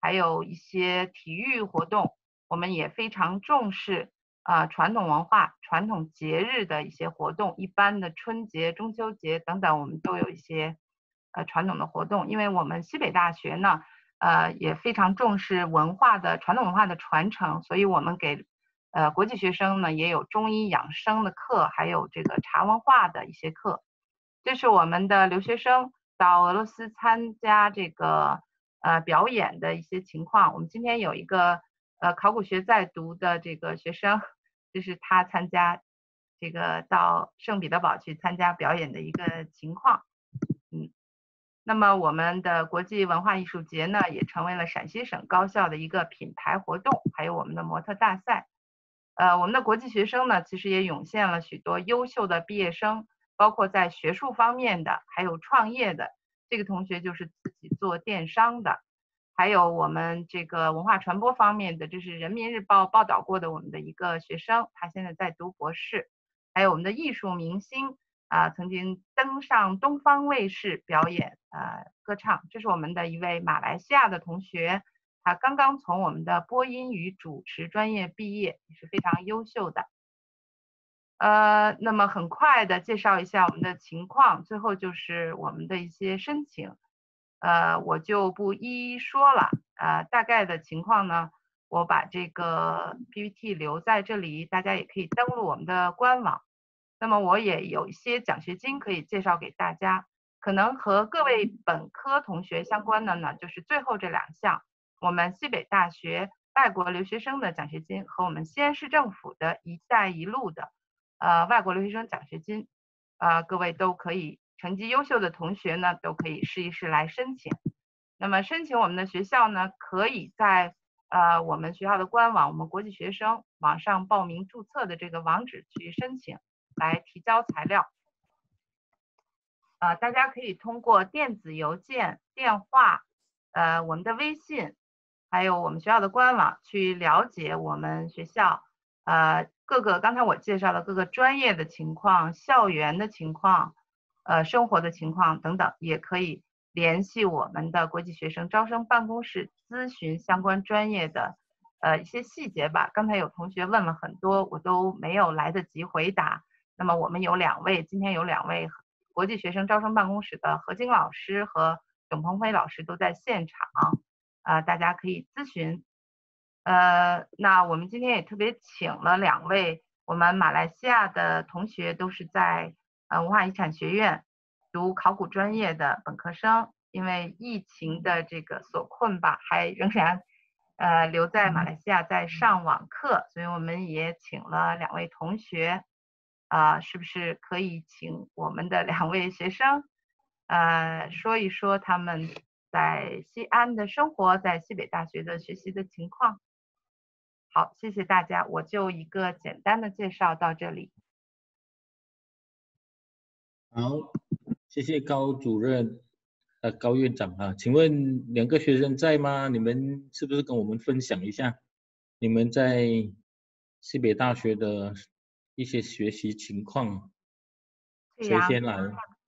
还有一些体育活动，我们也非常重视传统文化、传统节日的一些活动，一般的春节、中秋节等等，我们都有一些传统的活动。因为我们西北大学呢，也非常重视传统文化的传承，所以我们给国际学生呢也有中医养生的课，还有这个茶文化的一些课。这是我们的留学生到俄罗斯参加这个表演的一些情况。我们今天有一个考古学在读的这个学生，这是他参加这个到圣彼得堡去参加表演的一个情况。那么我们的国际文化艺术节呢，也成为了陕西省高校的一个品牌活动，还有我们的模特大赛。我们的国际学生呢，其实也涌现了许多优秀的毕业生，包括在学术方面的，还有创业的。这个同学就是自己做电商的，还有我们这个文化传播方面的，这是人民日报报道过的我们的一个学生，他现在在读博士。还有我们的艺术明星曾经登上东方卫视表演歌唱，这是我们的一位马来西亚的同学，他刚刚从我们的播音与主持专业毕业，也是非常优秀的。那么很快的介绍一下我们的情况，最后就是我们的一些申请，我就不一一说了，大概的情况呢，我把这个 PPT 留在这里，大家也可以登录我们的官网。那么我也有一些奖学金可以介绍给大家，可能和各位本科同学相关的呢，就是最后这2项，我们西北大学外国留学生的奖学金和我们西安市政府的一带一路的外国留学生奖学金，各位都可以，成绩优秀的同学呢都可以试一试来申请。那么申请我们的学校呢，可以在我们学校的官网，我们国际学生网上报名注册的这个网址去申请，来提交材料。大家可以通过电子邮件、电话、我们的微信，还有我们学校的官网去了解我们学校各个刚才我介绍的各个专业的情况、校园的情况、生活的情况等等，也可以联系我们的国际学生招生办公室咨询相关专业的一些细节吧。刚才有同学问了很多，我都没有来得及回答。那么我们有今天有2位国际学生招生办公室的何晶老师和董鹏飞老师都在现场，大家可以咨询。那我们今天也特别请了2位我们马来西亚的同学，都是在文化遗产学院读考古专业的本科生，因为疫情的这个所困吧，还仍然留在马来西亚在上网课，所以我们也请了2位同学，是不是可以请我们的2位学生说一说他们在西安的生活，在西北大学的学习的情况？好，谢谢大家，我就一个简单的介绍到这里。 好，谢谢高主任、高院长啊，请问2个学生在吗？你们是不是跟我们分享一下你们在西北大学的一些学习情况？谁先来？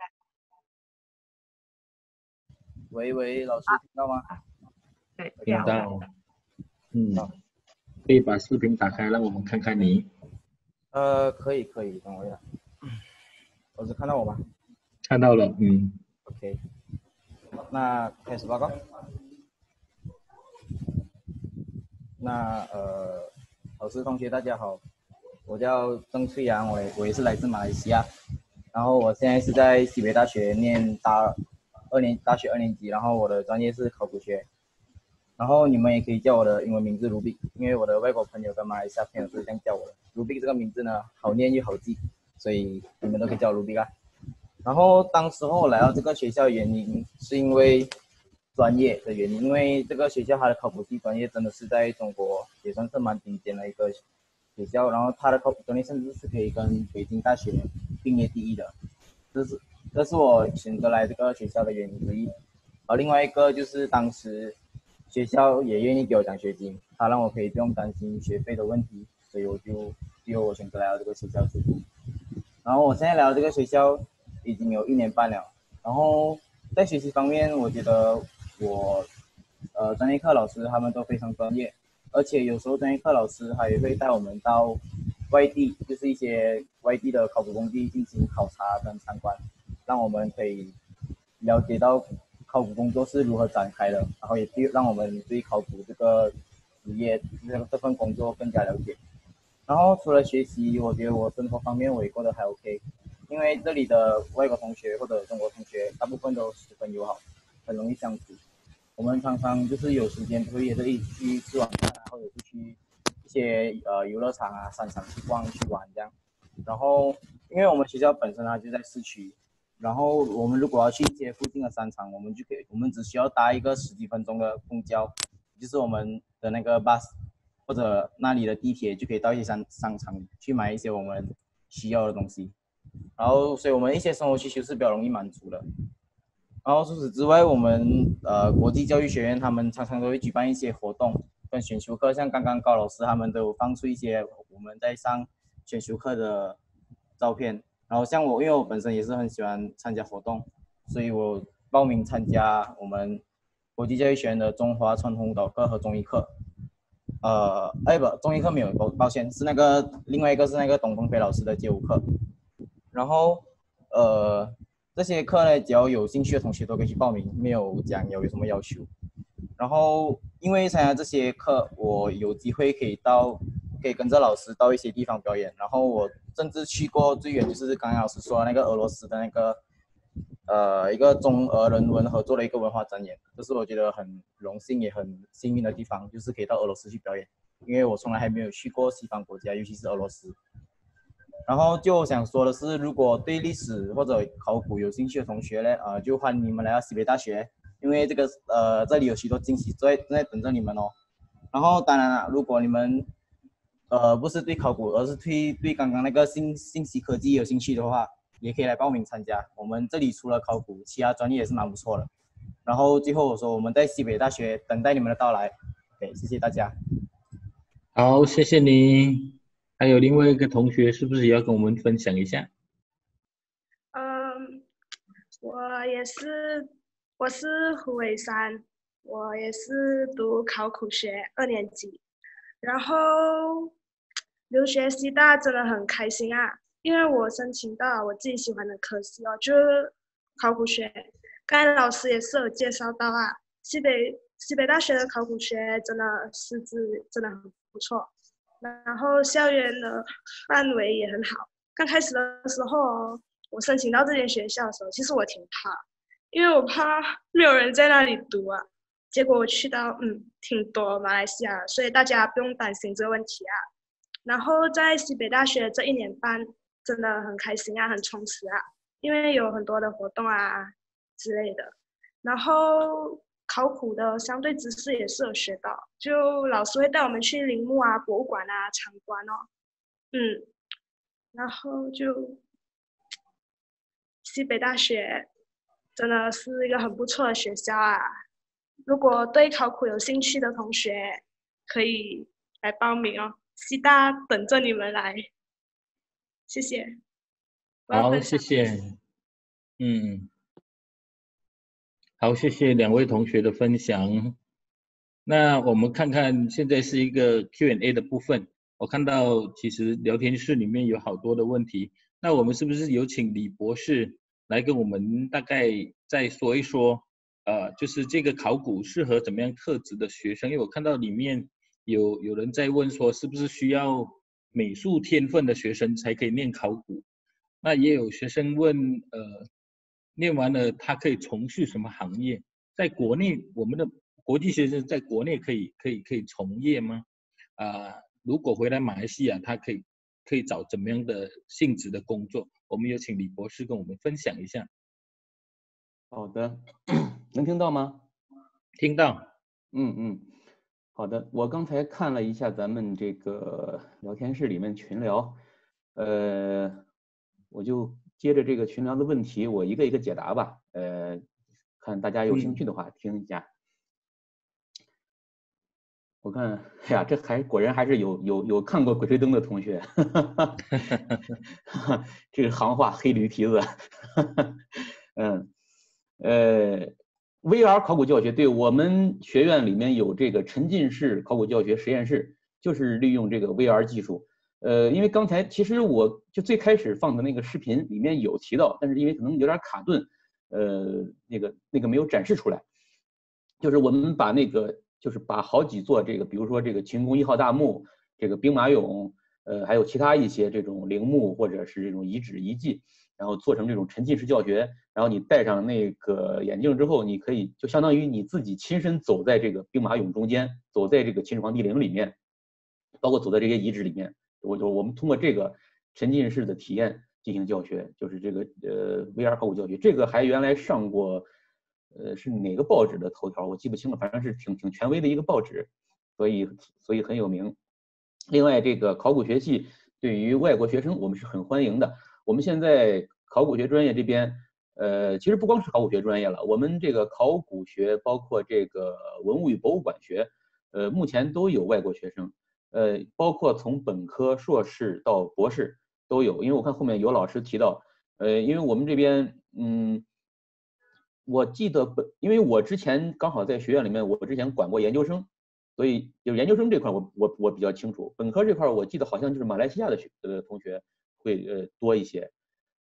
喂，老师听到吗？ 对， 听到。可以把视频打开，让我们看看你。 可以，等我一下。老师看到我吗？ 看到了 ，OK。那开始报告。那老师同学大家好，我叫郑翠阳，我也是来自马来西亚，然后我现在是在西北大学念大学2年级，然后我的专业是考古学。然后你们也可以叫我的英文名字 Ruby， 因为我的外国朋友跟马来西亚朋友是这样叫我的。Ruby 这个名字呢，好念又好记，所以你们都可以叫我 Ruby 啦。然后当时候来到这个学校的原因，是因为专业的原因，因为这个学校它的考古系专业真的是在中国也算是蛮顶尖的一个学校，然后它的考古专业甚至是可以跟北京大学并列第1的，这是我选择来这个学校的原因之一。另外一个就是当时学校也愿意给我奖学金，他让我可以不用担心学费的问题，所以我选择来到这个学校去读。然后我现在来到这个学校已经有1年半了，然后在学习方面，我觉得我专业课老师他们都非常专业，而且有时候专业课老师还会带我们到外地，就是一些外地的考古工地进行考察跟参观，让我们可以了解到考古工作是如何展开的，然后也让我们对考古这个职业这份工作更加了解。然后除了学习，我觉得我生活方面我也过得还 OK， 因为这里的外国同学或者中国同学大部分都十分友好，很容易相处。我们常常就是有时间就会约着一起去吃晚饭啊，或者是去一些游乐场啊、商场去逛去玩这样。然后因为我们学校本身就在市区，然后我们如果要去一些附近的商场，我们只需要搭一个10几分钟的公交，就是我们的那个 bus 或者那里的地铁，就可以到一些商场去买一些我们需要的东西。然后所以我们一些生活需求是比较容易满足的。然后除此之外，我们国际教育学院他们常常都会举办一些活动跟选修课，像刚刚高老师他们都有放出一些我们在上选修课的照片。然后像我，因为我本身也是很喜欢参加活动，所以我报名参加我们国际教育学院的中华传统舞蹈课和综艺课。综艺课没有，抱歉，是另外一个是那个董鹏飞老师的街舞课。然后这些课呢，只要有兴趣的同学都可以去报名，没有讲有什么要求。然后因为参加这些课，我有机会可以跟着老师到一些地方表演。然后我甚至去过最远就是刚刚老师说的那个俄罗斯的那个一个中俄人文合作的一个文化展演，这是我觉得很荣幸也很幸运的地方，就是可以到俄罗斯去表演，因为我从来还没有去过西方国家，尤其是俄罗斯。然后就想说的是，如果对历史或者考古有兴趣的同学呢，就欢迎你们来到西北大学，因为这里有许多惊喜正在等着你们哦。然后当然了，如果你们不是对考古，而是对刚刚那个信息科技有兴趣的话，也可以来报名参加。我们这里除了考古，其他专业也是蛮不错的。然后最后我说我们在西北大学等待你们的到来。对，谢谢大家。 好，谢谢你。还有另外一个同学是不是也要跟我们分享一下？ 我是胡伟山，我也是读考古学2年级，然后留学西大真的很开心啊，因为我申请到我自己喜欢的科系哦，就是考古学。刚才老师也是有介绍到啊，西北大学的考古学真的师资真的很不错。然后校园的范围也很好。刚开始的时候，我申请到这间学校的时候，其实我挺怕，因为我怕没有人在那里读啊。结果我去到，挺多马来西亚，所以大家不用担心这个问题啊。然后在西北大学这1年半，真的很开心啊，很充实啊，因为有很多的活动啊之类的。然后考古的相对知识也是有学到，就老师会带我们去陵墓啊、博物馆啊参观哦，然后就西北大学真的是一个很不错的学校啊，如果对考古有兴趣的同学可以来报名哦，西大等着你们来，谢谢。 好，谢谢。好，谢谢2位同学的分享。那我们看看现在是一个 Q&A 的部分。我看到其实聊天室里面有好多的问题，那我们是不是有请李博士来跟我们大概再说一说，就是这个考古适合怎么样特质的学生？因为我看到里面有人在问说，是不是需要美术天分的学生才可以念考古？那也有学生问，念完了他可以从事什么行业？在国内，我们的国际学生在国内可以从业吗？如果回来马来西亚，他可以找怎么样的性质的工作？我们有请李博士跟我们分享一下。 好的，能听到吗？ 听到。 好的，我刚才看了一下咱们这个聊天室里面群聊，我就接着这个群聊的问题，我一个一个解答吧。看大家有兴趣的话听一下。我看，哎呀，这果然还是有看过《鬼吹灯》的同学，这个行话黑驴蹄子， VR 考古教学，对，我们学院里面有这个沉浸式考古教学实验室，就是利用这个 VR 技术。因为刚才其实我就最开始放的那个视频里面有提到，但是因为可能有点卡顿，那个没有展示出来。就是我们把就是把好几座这个，比如说这个秦宫1号大墓，这个兵马俑，还有其他一些这种陵墓或者是这种遗址遗迹，然后做成这种沉浸式教学。然后你戴上那个眼镜之后，你可以就相当于你自己亲身走在这个兵马俑中间，走在这个秦始皇帝陵里面，包括走在这些遗址里面。我们通过这个沉浸式的体验进行教学，就是这个VR 考古教学。这个还原来上过是哪个报纸的头条我记不清了，反正是挺权威的一个报纸，所以很有名。另外，这个考古学系对于外国学生我们是很欢迎的。我们现在考古学专业这边，其实不光是考古学专业了，我们这个考古学包括这个文物与博物馆学，目前都有外国学生，包括从本科、硕士到博士都有。因为我看后面有老师提到，因为我们这边，我记得因为我之前刚好在学院里面，我之前管过研究生，所以就研究生这块我比较清楚。本科这块我记得好像就是马来西亚的同学会多一些，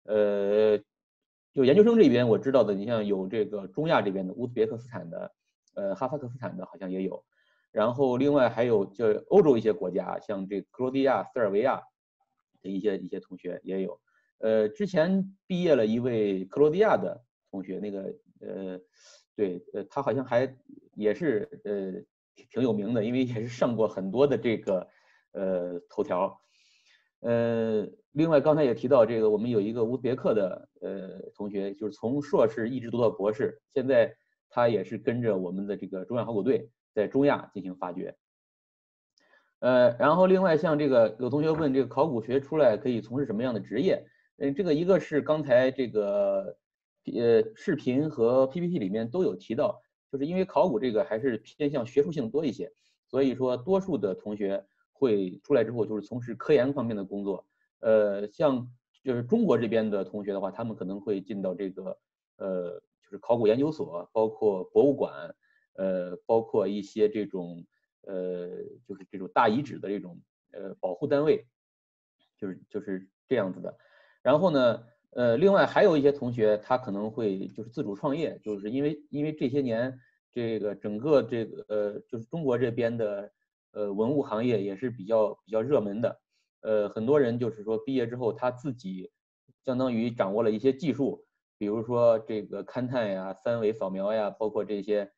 就研究生这边我知道的，你像有这个中亚这边的乌兹别克斯坦的，哈萨克斯坦的好像也有，然后另外还有就欧洲一些国家，像这克罗地亚、塞尔维亚的一些同学也有。之前毕业了一位克罗地亚的同学，那个对，他好像还也是挺有名的，因为也是上过很多的这个头条。另外刚才也提到这个，我们有一个乌兹别克的同学，就是从硕士一直读到博士，现在他也是跟着我们的这个中亚考古队在中亚进行发掘。然后另外像这个有同学问这个考古学出来可以从事什么样的职业？这个一个是刚才这个视频和 PPT 里面都有提到，就是因为考古这个还是偏向学术性多一些，所以说多数的同学会出来之后就是从事科研方面的工作。像就是中国这边的同学的话，他们可能会进到这个就是考古研究所，包括博物馆，包括一些这种就是这种大遗址的这种保护单位，就是这样子的。然后呢，另外还有一些同学他可能会就是自主创业，就是因为这些年这个整个这个就是中国这边的文物行业也是比较热门的。很多人就是说毕业之后他自己相当于掌握了一些技术，比如说这个勘探呀、三维扫描呀，包括这些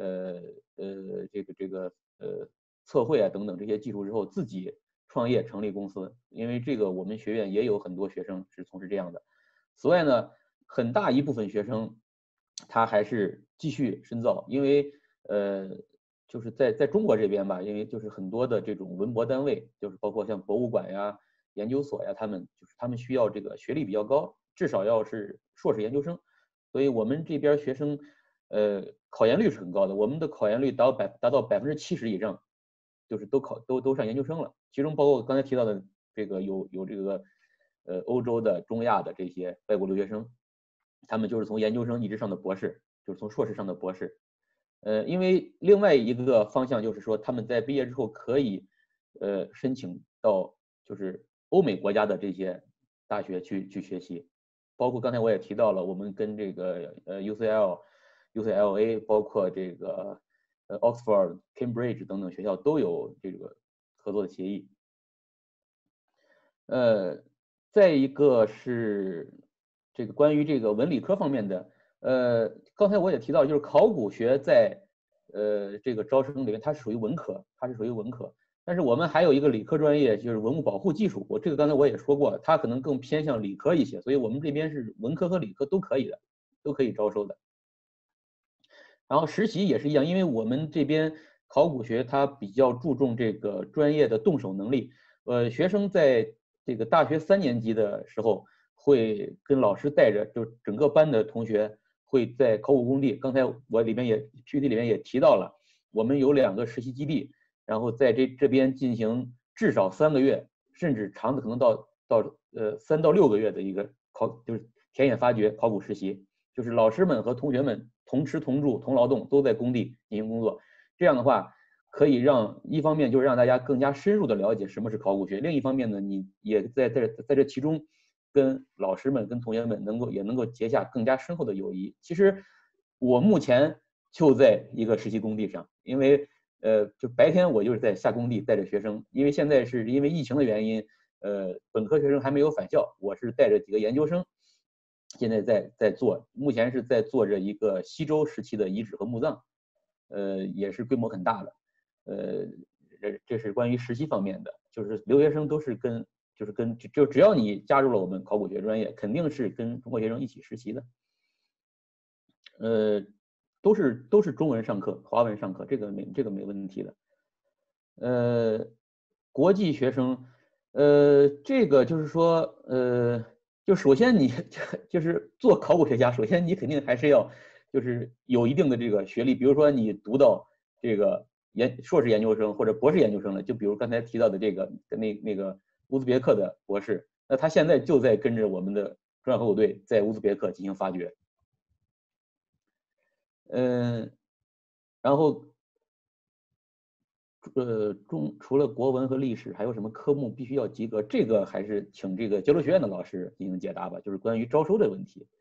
测绘啊等等这些技术之后，自己创业成立公司。因为这个我们学院也有很多学生是从事这样的。此外呢，很大一部分学生他还是继续深造，因为就是在中国这边吧，因为就是很多的这种文博单位，就是包括像博物馆呀、研究所呀，他们需要这个学历比较高，至少要是硕士研究生。所以我们这边学生考研率是很高的，我们的考研率达到70%以上，就是都上研究生了。其中包括我刚才提到的这个有这个欧洲的、中亚的这些外国留学生，他们就是从研究生一直上的博士，就是从硕士上的博士。因为另外一个方向就是说，他们在毕业之后可以申请到就是欧美国家的这些大学去学习，包括刚才我也提到了，我们跟这个UCLA， 包括这个Oxford、Cambridge 等等学校都有这个合作的协议。再一个是这个关于这个文理科方面的。刚才我也提到，就是考古学在这个招生里面，它是属于文科，但是我们还有一个理科专业，就是文物保护技术。这个刚才我也说过，它可能更偏向理科一些，所以我们这边是文科和理科都可以的，都可以招收的。然后实习也是一样，因为我们这边考古学它比较注重这个专业的动手能力。学生在这个大学3年级的时候，会跟老师带着，就整个班的同学会在考古工地。刚才我PPT 里面也提到了，我们有2个实习基地，然后在这边进行至少3个月，甚至长的可能到3到6个月的一个就是田野发掘考古实习。就是老师们和同学们同吃同住同劳动，都在工地进行工作。这样的话，可以让一方面就是让大家更加深入的了解什么是考古学，另一方面呢，你也在这其中跟老师们、跟同学们也能够结下更加深厚的友谊。其实我目前就在一个实习工地上，因为就白天我就是在下工地带着学生，因为现在是因为疫情的原因，本科学生还没有返校，我是带着几个研究生，现在在做，目前是在做着一个西周时期的遗址和墓葬，也是规模很大的，这是关于实习方面的，就是留学生都是就只要你加入了我们考古学专业，肯定是跟中国学生一起实习的，都是中文上课，华文上课，这个没问题的。国际学生，这个就是说，就首先你就是做考古学家，首先你肯定还是要就是有一定的这个学历，比如说你读到这个硕士研究生或者博士研究生了，就比如刚才提到的这个那个乌兹别克的博士，那他现在就在跟着我们的中央考古队在乌兹别克进行发掘。然后除了国文和历史，还有什么科目必须要及格？这个还是请这个交流学院的老师进行解答吧，就是关于招收的问题。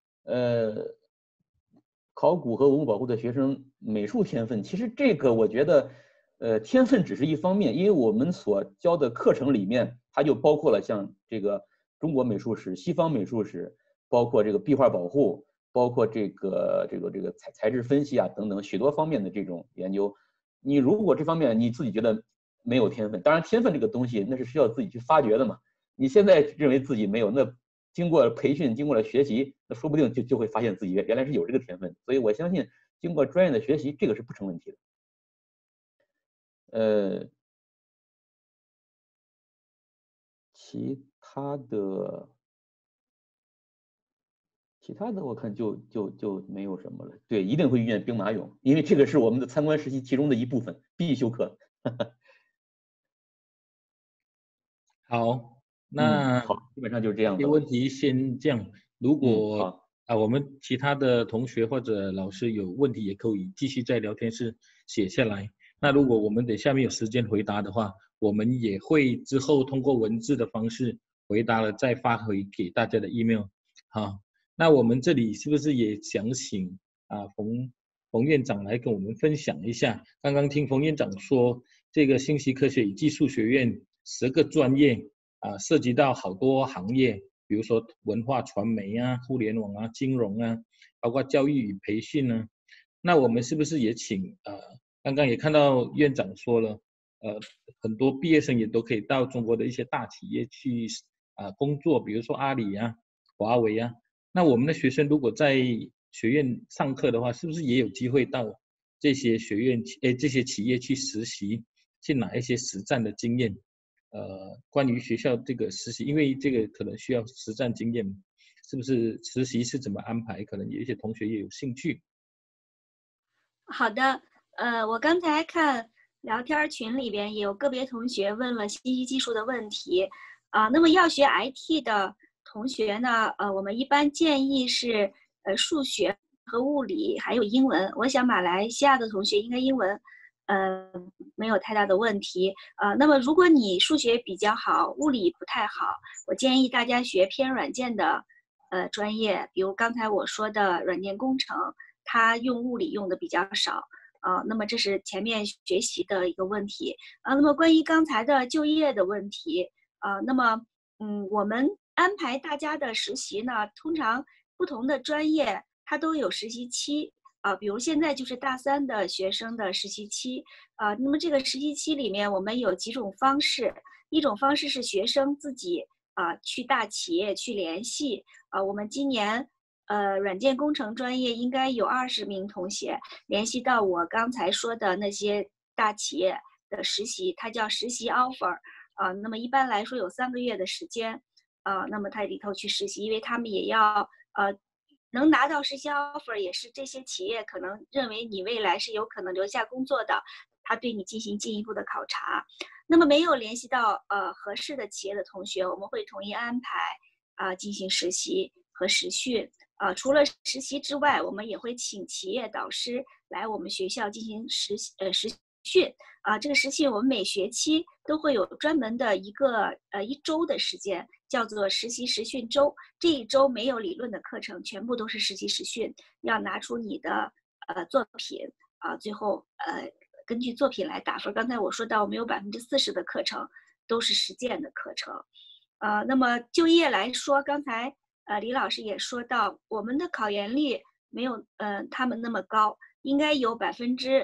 考古和文物保护的学生美术天分，其实这个我觉得，天分只是一方面，因为我们所教的课程里面，它就包括了像这个中国美术史、西方美术史，包括这个壁画保护，包括这个材质分析啊等等许多方面的这种研究。你如果这方面你自己觉得没有天分，当然天分这个东西那是需要自己去发掘的嘛。你现在认为自己没有，那经过培训，经过了学习，那说不定就会发现自己原来是有这个天分。所以我相信经过专业的学习，这个是不成问题的。其他的我看就没有什么了。对，一定会遇见兵马俑，因为这个是我们的参观实习其中的一部分，必修课。 好，那好，基本上就是这样的。 这个问题先这样，如果我们其他的同学或者老师有问题，也可以继续在聊天室写下来。那如果我们等下面有时间回答的话，我们也会之后通过文字的方式回答了，再发回给大家的 email。好，那我们这里是不是也想请冯院长来跟我们分享一下？刚刚听冯院长说，这个信息科学与技术学院10个专业涉及到好多行业，比如说文化传媒啊、互联网啊、金融啊，包括教育与培训啊。那我们是不是也请刚刚也看到院长说了，很多毕业生也都可以到中国的一些大企业去工作，比如说阿里啊、华为啊。那我们的学生如果在学院上课的话，是不是也有机会到这些学院这些企业去实习，去拿一些实战的经验？关于学校这个实习，因为这个可能需要实战经验，是不是实习是怎么安排？可能有一些同学也有兴趣。 好的，我刚才看聊天群里边也有个别同学问了信息技术的问题，那么要学 IT 的同学呢，我们一般建议是数学和物理还有英文。我想马来西亚的同学应该英文没有太大的问题。那么如果你数学比较好，物理不太好，我建议大家学偏软件的专业，比如刚才我说的软件工程，它用物理用的比较少。那么这是前面学习的一个问题。那么关于刚才的就业的问题，那么我们安排大家的实习呢，通常不同的专业它都有实习期。比如现在就是大3的学生的实习期，那么这个实习期里面我们有几种方式，一种方式是学生自己去大企业去联系，我们今年软件工程专业应该有20名同学联系到我刚才说的那些大企业的实习，它叫实习 offer，那么一般来说有3个月的时间，那么它里头去实习，因为他们也要能拿到实习 offer， 也是这些企业可能认为你未来是有可能留下工作的，他对你进行进一步的考察。那么没有联系到合适的企业的同学，我们会统一安排进行实习和实训。 除了实习之外，我们也会请企业导师来我们学校进行实训这个实训我们每学期都会有专门的一周的时间，叫做实习实训周。这一周没有理论的课程，全部都是实习实训，要拿出你的作品最后根据作品来打分。刚才我说到，我们有40%的课程都是实践的课程。那么就业来说，刚才李老师也说到，我们的考研率没有他们那么高，应该有30%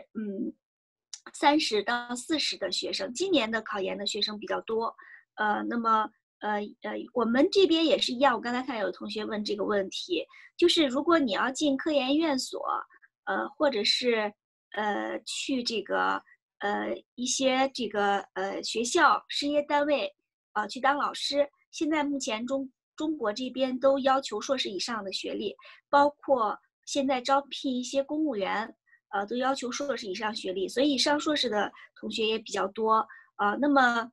到40%的学生。今年的考研的学生比较多，那么我们这边也是一样。我刚才看有同学问这个问题，就是如果你要进科研院所，或者是去这个一些这个学校、事业单位去当老师，现在目前中国这边都要求硕士以上的学历，包括现在招聘一些公务员，都要求硕士以上学历，所以上硕士的同学也比较多。那么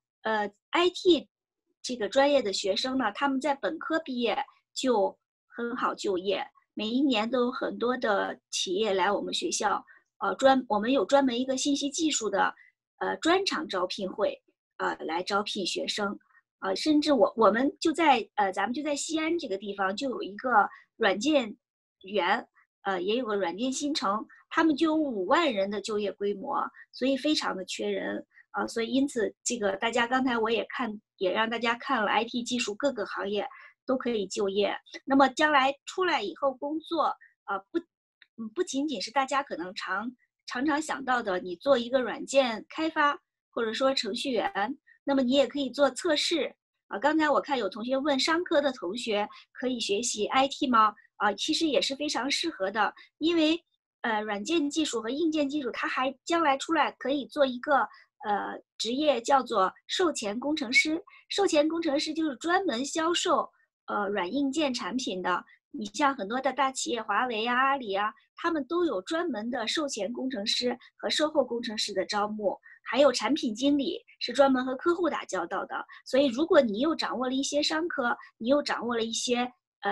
IT 这个专业的学生呢，他们在本科毕业就很好就业，每一年都有很多的企业来我们学校，我们有专门一个信息技术的专场招聘会来招聘学生。甚至我们就在咱们就在西安这个地方就有一个软件园，也有个软件新城，他们就有5万人的就业规模，所以非常的缺人所以因此这个大家刚才我也让大家看了 IT 技术各个行业都可以就业。那么将来出来以后工作不仅仅是大家可能常常想到的，你做一个软件开发或者说程序员。那么你也可以做测试刚才我看有同学问商科的同学可以学习 IT 吗？其实也是非常适合的，因为软件技术和硬件技术它还将来出来可以做一个职业叫做售前工程师。售前工程师就是专门销售软硬件产品的。你像很多的大企业，华为阿里他们都有专门的售前工程师和售后工程师的招募。还有产品经理是专门和客户打交道的，所以如果你又掌握了一些商科，你又掌握了一些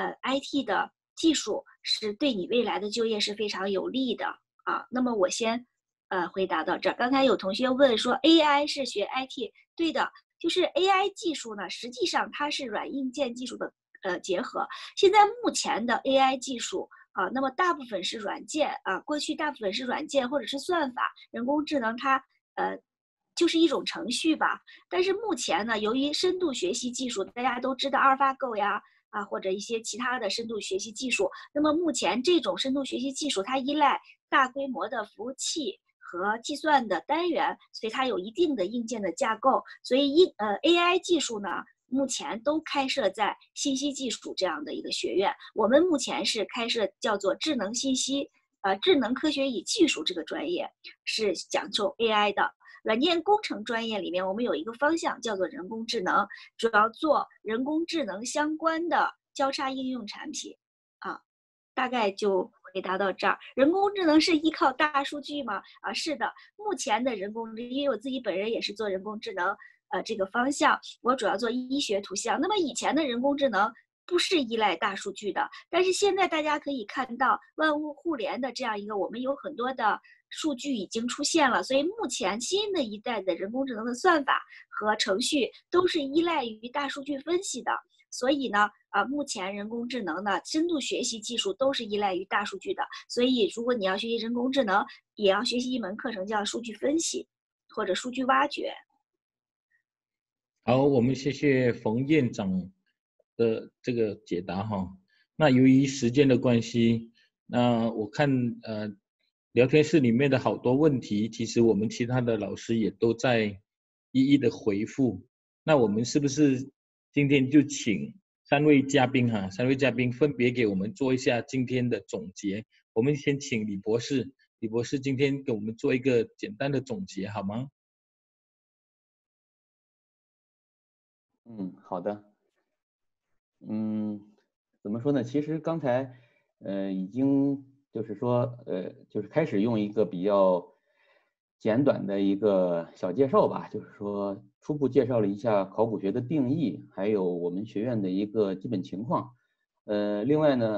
IT 的技术，是对你未来的就业是非常有利的那么我先回答到这儿。刚才有同学问说 AI 是学 IT， 对的，就是 AI 技术呢，实际上它是软硬件技术的结合。现在目前的 AI 技术那么大部分是软件过去大部分是软件或者是算法，人工智能它就是一种程序吧。但是目前呢，由于深度学习技术，大家都知道阿尔法狗呀或者一些其他的深度学习技术，那么目前这种深度学习技术它依赖大规模的服务器和计算的单元，所以它有一定的硬件的架构。所以AI 技术呢，目前都开设在信息技术这样的一个学院。我们目前是开设叫做智能信息智能科学与技术这个专业，是讲究 AI 的。软件工程专业里面，我们有一个方向叫做人工智能，主要做人工智能相关的交叉应用产品大概就回答到这儿。人工智能是依靠大数据吗？是的，目前的人工智能，因为我自己本人也是做人工智能这个方向，我主要做医学图像。那么以前的人工智能不是依赖大数据的，但是现在大家可以看到万物互联的这样一个，我们有很多的数据已经出现了，所以目前新的一代的人工智能的算法和程序都是依赖于大数据分析的。所以呢目前人工智能的深度学习技术都是依赖于大数据的。所以如果你要学习人工智能，也要学习一门课程叫数据分析或者数据挖掘。 好，我们谢谢冯院长的这个解答哈。那由于时间的关系，那我看聊天室里面的好多问题，其实我们其他的老师也都在一一的回复。那我们是不是今天就请3位嘉宾3位嘉宾分别给我们做一下今天的总结？我们先请李博士，李博士今天给我们做一个简单的总结好吗？ 好的。怎么说呢？其实刚才已经就是说就是开始用一个比较简短的一个小介绍吧，就是说初步介绍了一下考古学的定义，还有我们学院的一个基本情况。另外呢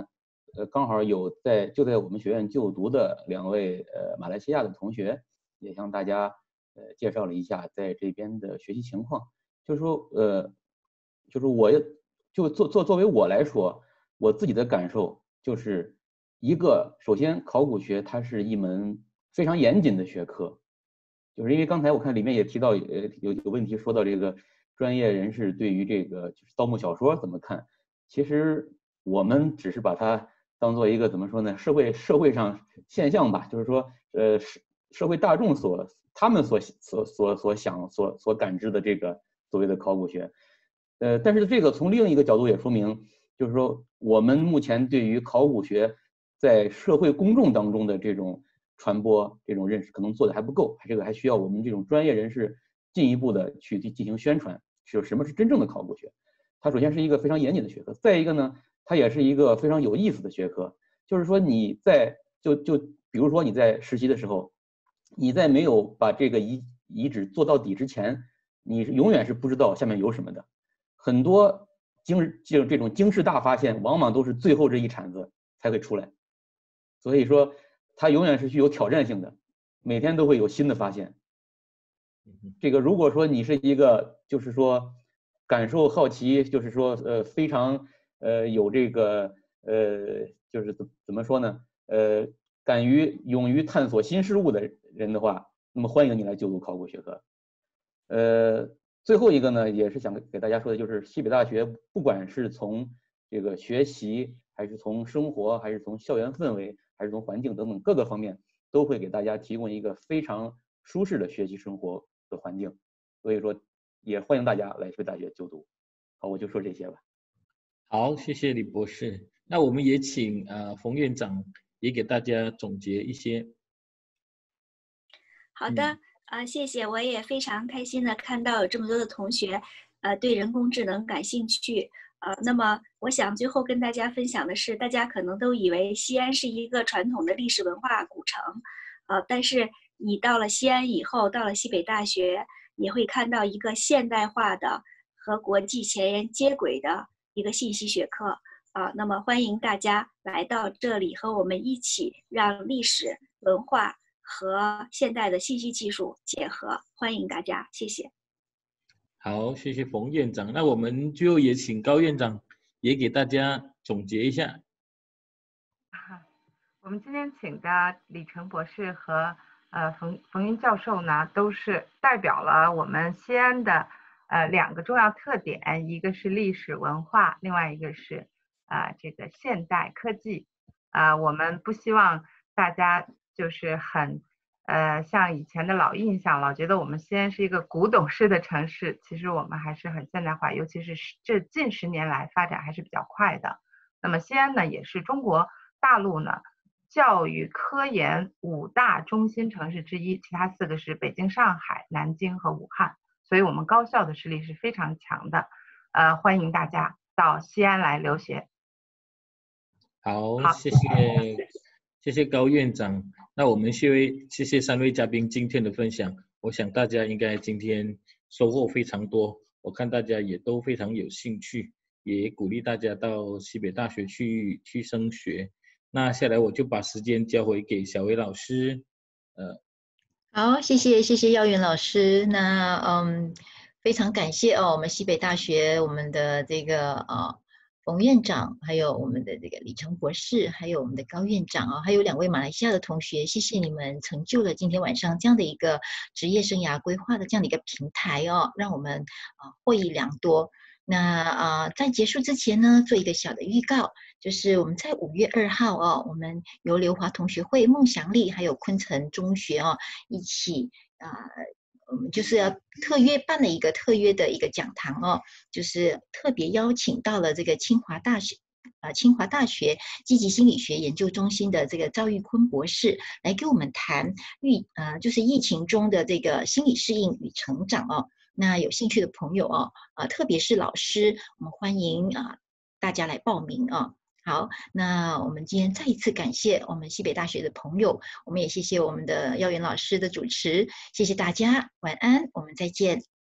刚好就在我们学院就读的2位马来西亚的同学，也向大家介绍了一下在这边的学习情况。就是说就是作为我来说，我自己的感受就是首先考古学它是一门非常严谨的学科，就是因为刚才我看里面也提到有问题说到这个专业人士对于这个就是盗墓小说怎么看，其实我们只是把它当做一个怎么说呢，社会上现象吧，就是说社会大众他们所想所感知的这个所谓的考古学。但是这个从另一个角度也说明，就是说我们目前对于考古学在社会公众当中的这种传播、这种认识，可能做的还不够，这个还需要我们这种专业人士进一步的去进行宣传。是什么是真正的考古学？它首先是一个非常严谨的学科，再一个呢，它也是一个非常有意思的学科。就是说你在比如说你在实习的时候，你在没有把这个遗址做到底之前，你永远是不知道下面有什么的。很多这种惊世大发现，往往都是最后这一铲子才会出来。所以说，它永远是具有挑战性的，每天都会有新的发现。这个如果说你是一个就是说感受好奇，就是说非常有这个就是怎么说呢勇于探索新事物的人的话，那么欢迎你来就读考古学科。最后一个呢，也是想给大家说的，就是西北大学不管是从这个学习，还是从生活，还是从校园氛围，还是从环境等等各个方面，都会给大家提供一个非常舒适的学习生活的环境。所以说，也欢迎大家来西北大学就读。好，我就说这些吧。 好，谢谢李博士。那我们也请冯院长也给大家总结一些。 好的。谢谢，我也非常开心的看到有这么多的同学，对人工智能感兴趣。那么我想最后跟大家分享的是，大家可能都以为西安是一个传统的历史文化古城，但是你到了西安以后，到了西北大学，也会看到一个现代化的和国际前沿接轨的一个信息学科。那么欢迎大家来到这里，和我们一起让历史文化和现代的信息技术结合，欢迎大家，谢谢。 好，谢谢冯院长。那我们最后也请高院长也给大家总结一下。 我们今天请的李成博士和冯云教授呢，都是代表了我们西安的2个重要特点，一个是历史文化，另外一个是这个现代科技。我们不希望大家就是很像以前的老印象，老觉得我们西安是一个古董式的城市，其实我们还是很现代化，尤其是这近10年来发展还是比较快的。那么西安呢，也是中国大陆呢教育科研5大中心城市之一，其他4个是北京、上海、南京和武汉，所以我们高校的实力是非常强的。欢迎大家到西安来留学。 好，谢谢高院长。那我们谢谢3位嘉宾今天的分享，我想大家应该今天收获非常多，我看大家也都非常有兴趣，也鼓励大家到西北大学去升学。那下来我就把时间交回给小薇老师。 好，谢谢耀元老师。那非常感谢我们西北大学我们的这个冯院长，还有我们的这个李成博士，还有我们的高院长还有2位马来西亚的同学，谢谢你们成就了今天晚上这样的一个职业生涯规划的这样的一个平台让我们获益良多。那在结束之前呢，做一个小的预告，就是我们在5月2号我们由留华同学会、梦想力还有昆城中学一起我们就是要特约办了一个特约的一个讲堂就是特别邀请到了这个清华大学积极心理学研究中心的这个赵玉坤博士来给我们谈就是疫情中的这个心理适应与成长那有兴趣的朋友特别是老师，我们欢迎大家来报名好，那我们今天再一次感谢我们西北大学的朋友，我们也谢谢我们的耀元老师的主持，谢谢大家，晚安，我们再见。